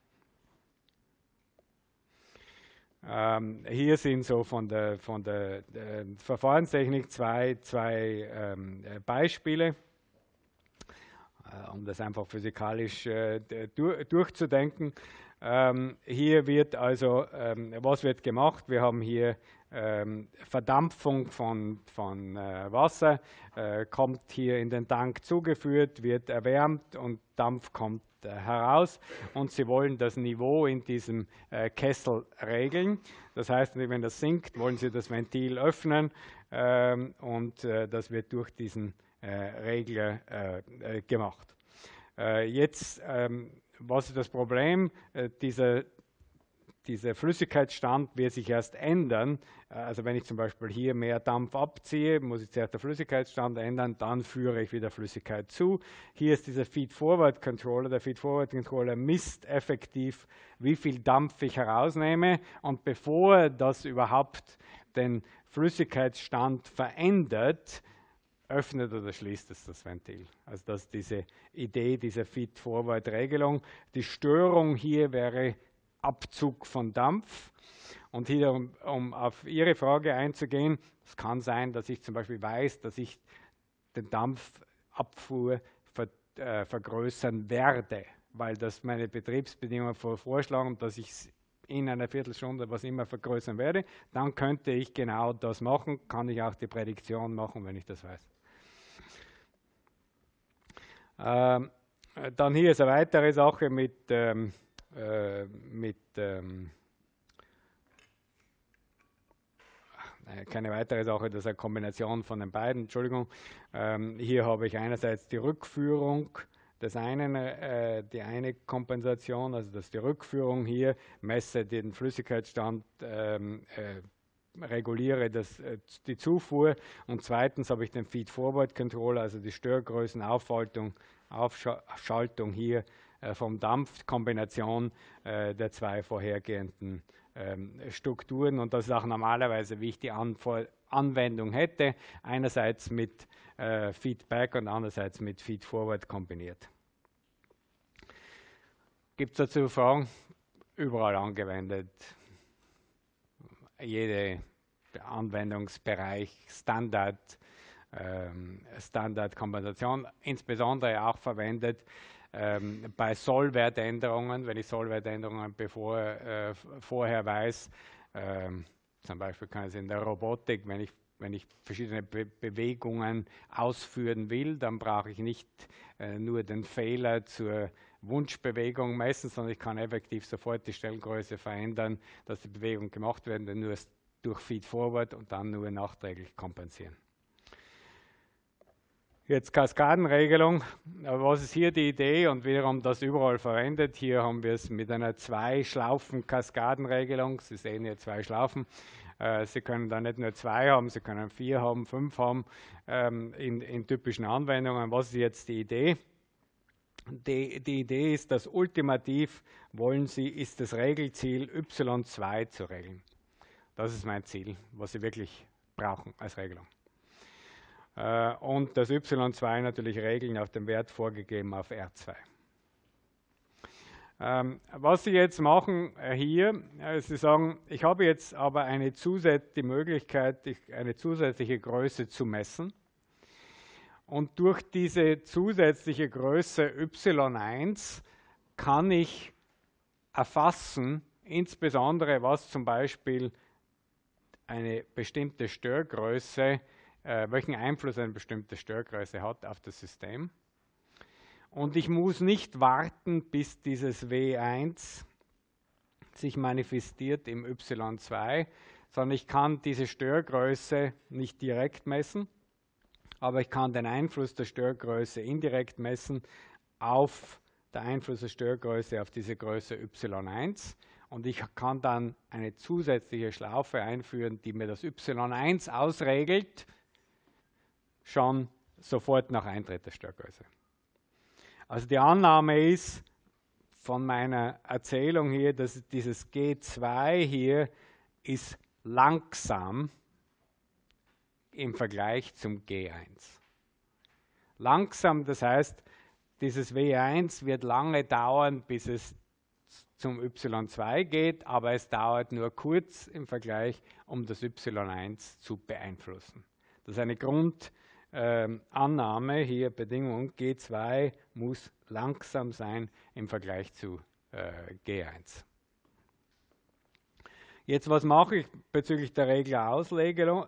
Hier sind so von der Verfahrenstechnik zwei Beispiele, um das einfach physikalisch durchzudenken. Hier wird also, was wird gemacht? Wir haben hier Verdampfung von Wasser, kommt hier in den Tank zugeführt, wird erwärmt und Dampf kommt heraus und Sie wollen das Niveau in diesem Kessel regeln. Das heißt, wenn das sinkt, wollen Sie das Ventil öffnen und das wird durch diesen Regler gemacht. Jetzt, was ist das Problem? Dieser Flüssigkeitsstand wird sich erst ändern. Also wenn ich zum Beispiel hier mehr Dampf abziehe, muss ich zuerst den Flüssigkeitsstand ändern, dann führe ich wieder Flüssigkeit zu. Hier ist dieser Feed-Forward-Controller. Der Feed-Forward-Controller misst effektiv, wie viel Dampf ich herausnehme. Und bevor das überhaupt den Flüssigkeitsstand verändert, öffnet oder schließt es das Ventil. Also das ist diese Idee dieser Feed-Forward-Regelung. Die Störung hier wäre Abzug von Dampf. Und hier, um auf Ihre Frage einzugehen, es kann sein, dass ich zum Beispiel weiß, dass ich den Dampfabfuhr vergrößern werde, weil das meine Betriebsbedingungen vorschlagen, dass ich es in einer Viertelstunde was immer vergrößern werde. Dann könnte ich genau das machen, kann ich auch die Prädiktion machen, wenn ich das weiß. Dann hier ist eine weitere Sache mit keine weitere Sache, das ist eine Kombination von den beiden, Entschuldigung. Hier habe ich einerseits die Rückführung des einen, die eine Kompensation, also das ist die Rückführung hier, messe den Flüssigkeitsstand, reguliere die Zufuhr und zweitens habe ich den Feed-Forward-Controller, also die Störgrößenaufschaltung hier vom Dampf, Kombination der zwei vorhergehenden Strukturen und das ist auch normalerweise, wie ich die Anwendung hätte, einerseits mit Feedback und andererseits mit Feed-Forward kombiniert. Gibt es dazu Fragen? Überall angewendet. Jeder Anwendungsbereich, Standardkompensation, insbesondere auch verwendet bei Sollwertänderungen, wenn ich Sollwertänderungen vorher weiß, zum Beispiel kann es in der Robotik, wenn ich verschiedene Bewegungen ausführen will, dann brauche ich nicht nur den Fehler zur Wunschbewegung messen, sondern ich kann effektiv sofort die Stellgröße verändern, dass die Bewegung gemacht wird, nur durch Feed-Forward und dann nur nachträglich kompensieren. Jetzt Kaskadenregelung. Was ist hier die Idee und wiederum das überall verwendet? Hier haben wir es mit einer 2-Schlaufen-Kaskadenregelung. Sie sehen hier 2 Schlaufen. Sie können da nicht nur 2 haben, Sie können 4 haben, 5 haben in typischen Anwendungen. Was ist jetzt die Idee? Die Idee ist, dass ultimativ ist das Regelziel y2 zu regeln. Das ist mein Ziel, was Sie wirklich brauchen als Regelung. und das y2 natürlich regeln auf den Wert vorgegeben auf R2. Was Sie jetzt machen hier, Sie sagen, ich habe jetzt aber die Möglichkeit, eine zusätzliche Größe zu messen. Und durch diese zusätzliche Größe y1 kann ich erfassen, insbesondere was zum Beispiel eine bestimmte Störgröße, welchen Einfluss eine bestimmte Störgröße hat auf das System. Und ich muss nicht warten, bis dieses W1 sich manifestiert im y2, sondern ich kann diese Störgröße nicht direkt messen, aber ich kann den Einfluss der Störgröße indirekt messen auf den Einfluss der Störgröße auf diese Größe y1. Und ich kann dann eine zusätzliche Schlaufe einführen, die mir das y1 ausregelt, schon sofort nach Eintritt der Störgröße. Also die Annahme ist von meiner Erzählung hier, dass dieses G2 hier ist langsam im Vergleich zum G1. Langsam, das heißt, dieses W1 wird lange dauern, bis es zum y2 geht, aber es dauert nur kurz im Vergleich, um das y1 zu beeinflussen. Das ist eine Grundannahme, hier Bedingung, G2 muss langsam sein im Vergleich zu G1. Jetzt, was mache ich bezüglich der Reglerauslegung?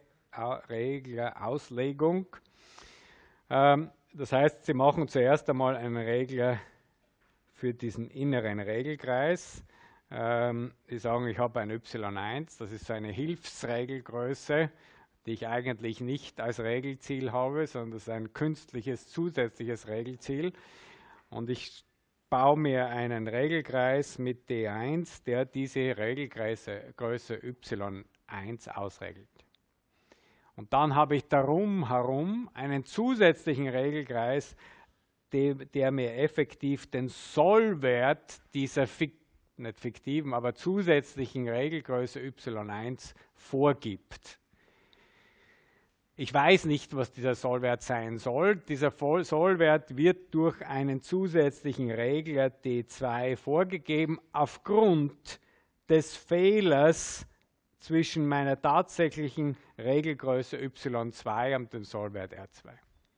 Das heißt, Sie machen zuerst einmal einen Regler für diesen inneren Regelkreis. Sie sagen, ich habe ein y1, das ist so eine Hilfsregelgröße, die ich eigentlich nicht als Regelziel habe, sondern das ist ein künstliches, zusätzliches Regelziel. Und ich baue mir einen Regelkreis mit D1, der diese Regelgröße y1 ausregelt. Und dann habe ich darum herum einen zusätzlichen Regelkreis, der mir effektiv den Sollwert dieser nicht fiktiven, aber zusätzlichen Regelgröße y1 vorgibt. Ich weiß nicht, was dieser Sollwert sein soll. Dieser Sollwert wird durch einen zusätzlichen Regler D2 vorgegeben, aufgrund des Fehlers zwischen meiner tatsächlichen Regelgröße y2 und dem Sollwert R2.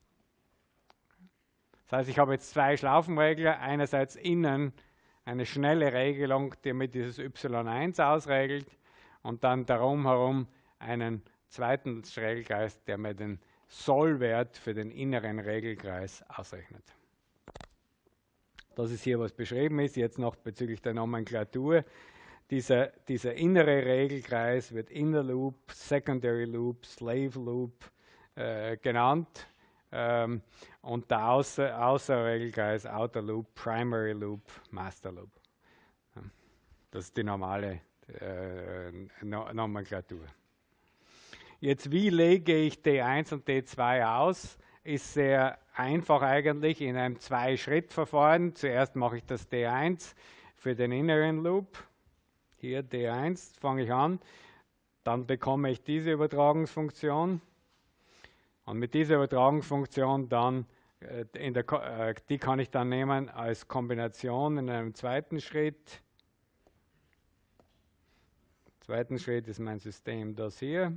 Das heißt, ich habe jetzt zwei Schlaufenregler, einerseits innen eine schnelle Regelung, die mir dieses y1 ausregelt, und dann darum herum einen zweiten Regelkreis, der mir den Sollwert für den inneren Regelkreis ausrechnet. Das ist hier, was beschrieben ist, jetzt noch bezüglich der Nomenklatur. Dieser innere Regelkreis wird Inner Loop, Secondary Loop, Slave Loop genannt. Und der Außerregelkreis Outer Loop, Primary Loop, Master Loop. Das ist die normale Nomenklatur. Jetzt, wie lege ich D1 und D2 aus? Ist sehr einfach eigentlich in einem Zwei-Schritt-Verfahren. Zuerst mache ich das D1 für den inneren Loop. Hier D1 fange ich an. Dann bekomme ich diese Übertragungsfunktion. Und mit dieser Übertragungsfunktion dann, die kann ich dann nehmen als Kombination in einem zweiten Schritt. Im zweiten Schritt ist mein System das hier.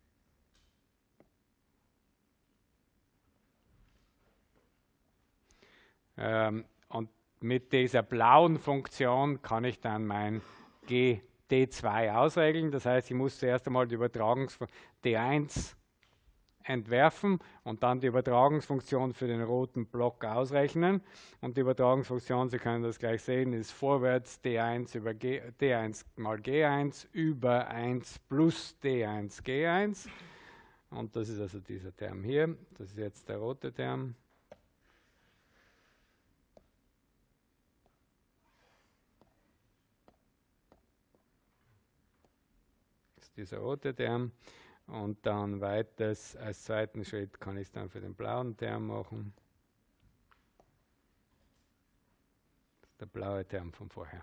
Und mit dieser blauen Funktion kann ich dann mein D2 ausregeln. Das heißt, ich muss zuerst einmal die Übertragungsfunktion D1 entwerfen und dann die Übertragungsfunktion für den roten Block ausrechnen. Und die Übertragungsfunktion, Sie können das gleich sehen, ist vorwärts D1 über D1 mal G1 über 1 plus D1 G1. Und das ist also dieser Term hier. Das ist jetzt der rote Term. Dieser rote Term, und dann weiters als zweiten Schritt kann ich es dann für den blauen Term machen. Das ist der blaue Term von vorher.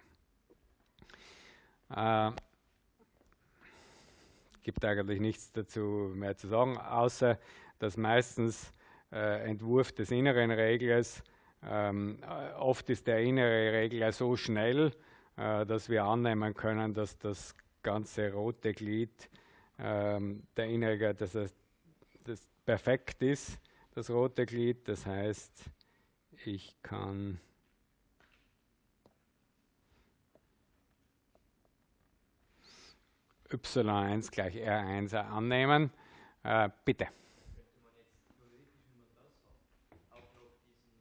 Gibt eigentlich nichts dazu mehr zu sagen, außer dass meistens Entwurf des inneren Reglers, oft ist der innere Regler so schnell, dass wir annehmen können, dass das ganze rote Glied, der innere, dass das perfekt ist, das rote Glied. Das heißt, ich kann y1 gleich r1 annehmen. Bitte. Könnte man jetzt theoretisch, wenn man das hat, auch noch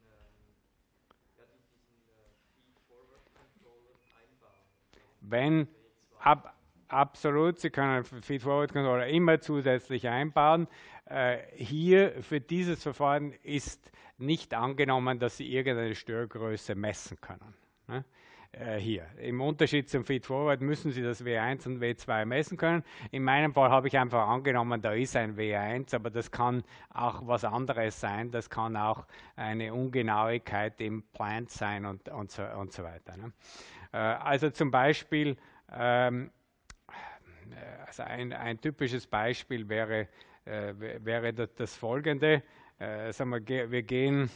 diesen Feed-Forward-Controller einbauen? Wenn, absolut, Sie können Feed-Forward-Controller immer zusätzlich einbauen. Hier für dieses Verfahren ist nicht angenommen, dass Sie irgendeine Störgröße messen können. Ne? Hier. Im Unterschied zum Feed-Forward müssen Sie das W1 und W2 messen können. In meinem Fall habe ich einfach angenommen, da ist ein W1, aber das kann auch was anderes sein. Das kann auch eine Ungenauigkeit im Plant sein und so weiter. Ne? Also zum Beispiel, also ein typisches Beispiel wäre das folgende. Sagen wir gehen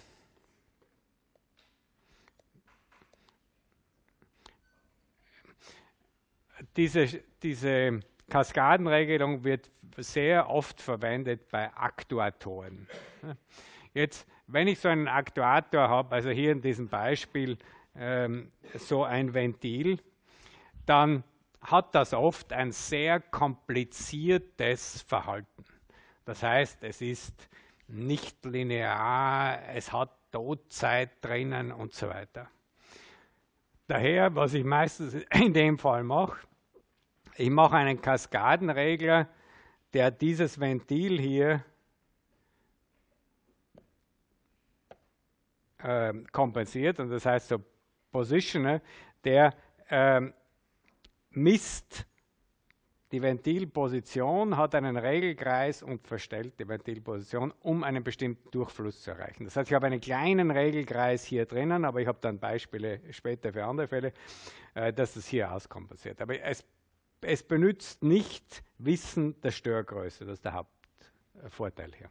diese Kaskadenregelung wird sehr oft verwendet bei Aktuatoren. Jetzt, wenn ich so einen Aktuator habe, also hier in diesem Beispiel so ein Ventil, dann hat das oft ein sehr kompliziertes Verhalten. Das heißt, es ist nicht linear, es hat Todzeit drinnen und so weiter. Daher, was ich meistens in dem Fall mache, ich mache einen Kaskadenregler, der dieses Ventil hier kompensiert, und das heißt so Positioner, der misst die Ventilposition, hat einen Regelkreis und verstellt die Ventilposition, um einen bestimmten Durchfluss zu erreichen. Das heißt, ich habe einen kleinen Regelkreis hier drinnen, aber ich habe dann Beispiele später für andere Fälle, dass das hier auskompensiert. Aber es benützt nicht Wissen der Störgröße, das ist der Hauptvorteil hier.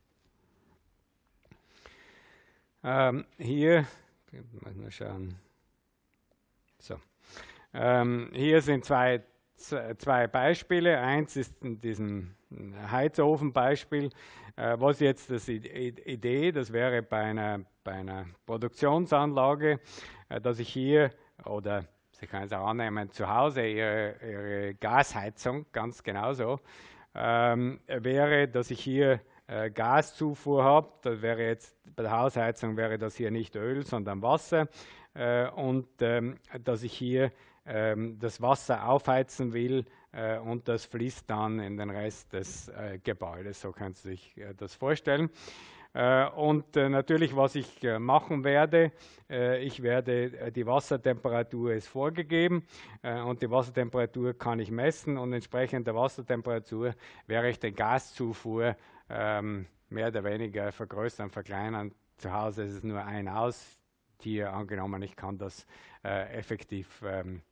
Hier, mal schauen. So. Hier sind zwei Beispiele. Eins ist in diesem Heizofenbeispiel. Was jetzt die Idee, das wäre bei einer Produktionsanlage, dass ich hier, oder Sie können es auch annehmen, zu Hause Ihre Gasheizung, ganz genauso, wäre, dass ich hier Gaszufuhr habe. Das wäre jetzt bei der Hausheizung wäre das hier nicht Öl, sondern Wasser. Und dass ich hier das Wasser aufheizen will und das fließt dann in den Rest des Gebäudes. So können Sie sich das vorstellen. Und natürlich, was ich machen werde, ich werde, die Wassertemperatur ist vorgegeben und die Wassertemperatur kann ich messen und entsprechend der Wassertemperatur werde ich die Gaszufuhr mehr oder weniger vergrößern, verkleinern. Zu Hause ist es nur ein Aus. Hier angenommen, ich kann das effektiv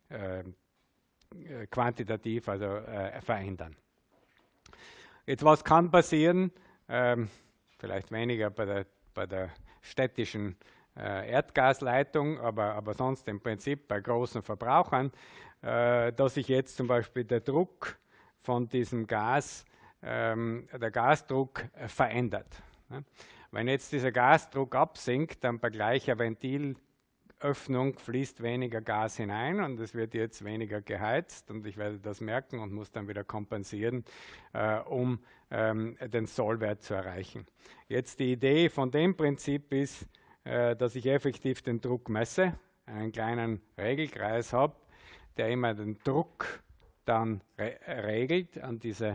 quantitativ, also verändern. Jetzt, was kann passieren? Vielleicht weniger bei der städtischen Erdgasleitung, aber sonst im Prinzip bei großen Verbrauchern, dass sich jetzt zum Beispiel der Druck von diesem Gas, der Gasdruck verändert. Wenn jetzt dieser Gasdruck absinkt, dann bei gleicher Ventilöffnung fließt weniger Gas hinein und es wird jetzt weniger geheizt und ich werde das merken und muss dann wieder kompensieren, um den Sollwert zu erreichen. Jetzt die Idee von dem Prinzip ist, dass ich effektiv den Druck messe, einen kleinen Regelkreis habe, der immer den Druck dann regelt an diesem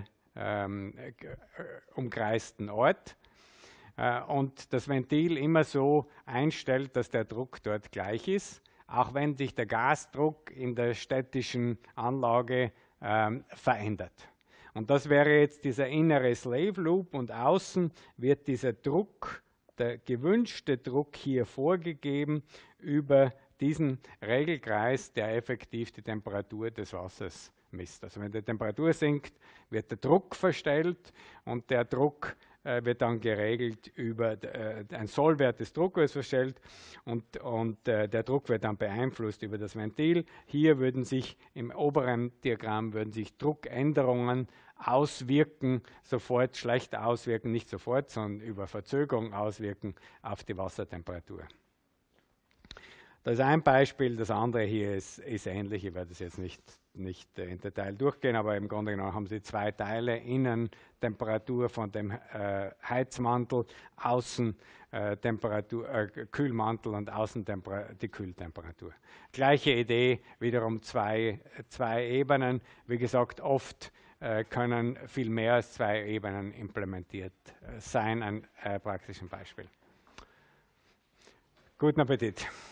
umkreisten Ort. Und das Ventil immer so einstellt, dass der Druck dort gleich ist, auch wenn sich der Gasdruck in der städtischen Anlage verändert. Und das wäre jetzt dieser innere Slave Loop und außen wird dieser Druck, der gewünschte Druck hier vorgegeben über diesen Regelkreis, der effektiv die Temperatur des Wassers misst. Also wenn die Temperatur sinkt, wird der Druck verstellt und der Druck wird dann geregelt über ein Sollwert des Druckers verstellt und der Druck wird dann beeinflusst über das Ventil. Hier würden sich im oberen Diagramm Druckänderungen auswirken, sofort schlecht auswirken, nicht sofort, sondern über Verzögerung auswirken auf die Wassertemperatur. Das ist ein Beispiel, das andere hier ist ähnlich. Ich werde das jetzt nicht im Detail durchgehen, aber im Grunde genommen haben Sie zwei Teile: innen Temperatur von dem Heizmantel, außen Kühlmantel und außen die Kühltemperatur. Gleiche Idee, wiederum zwei Ebenen. Wie gesagt, oft können viel mehr als zwei Ebenen implementiert sein, ein praktisches Beispiel. Guten Appetit!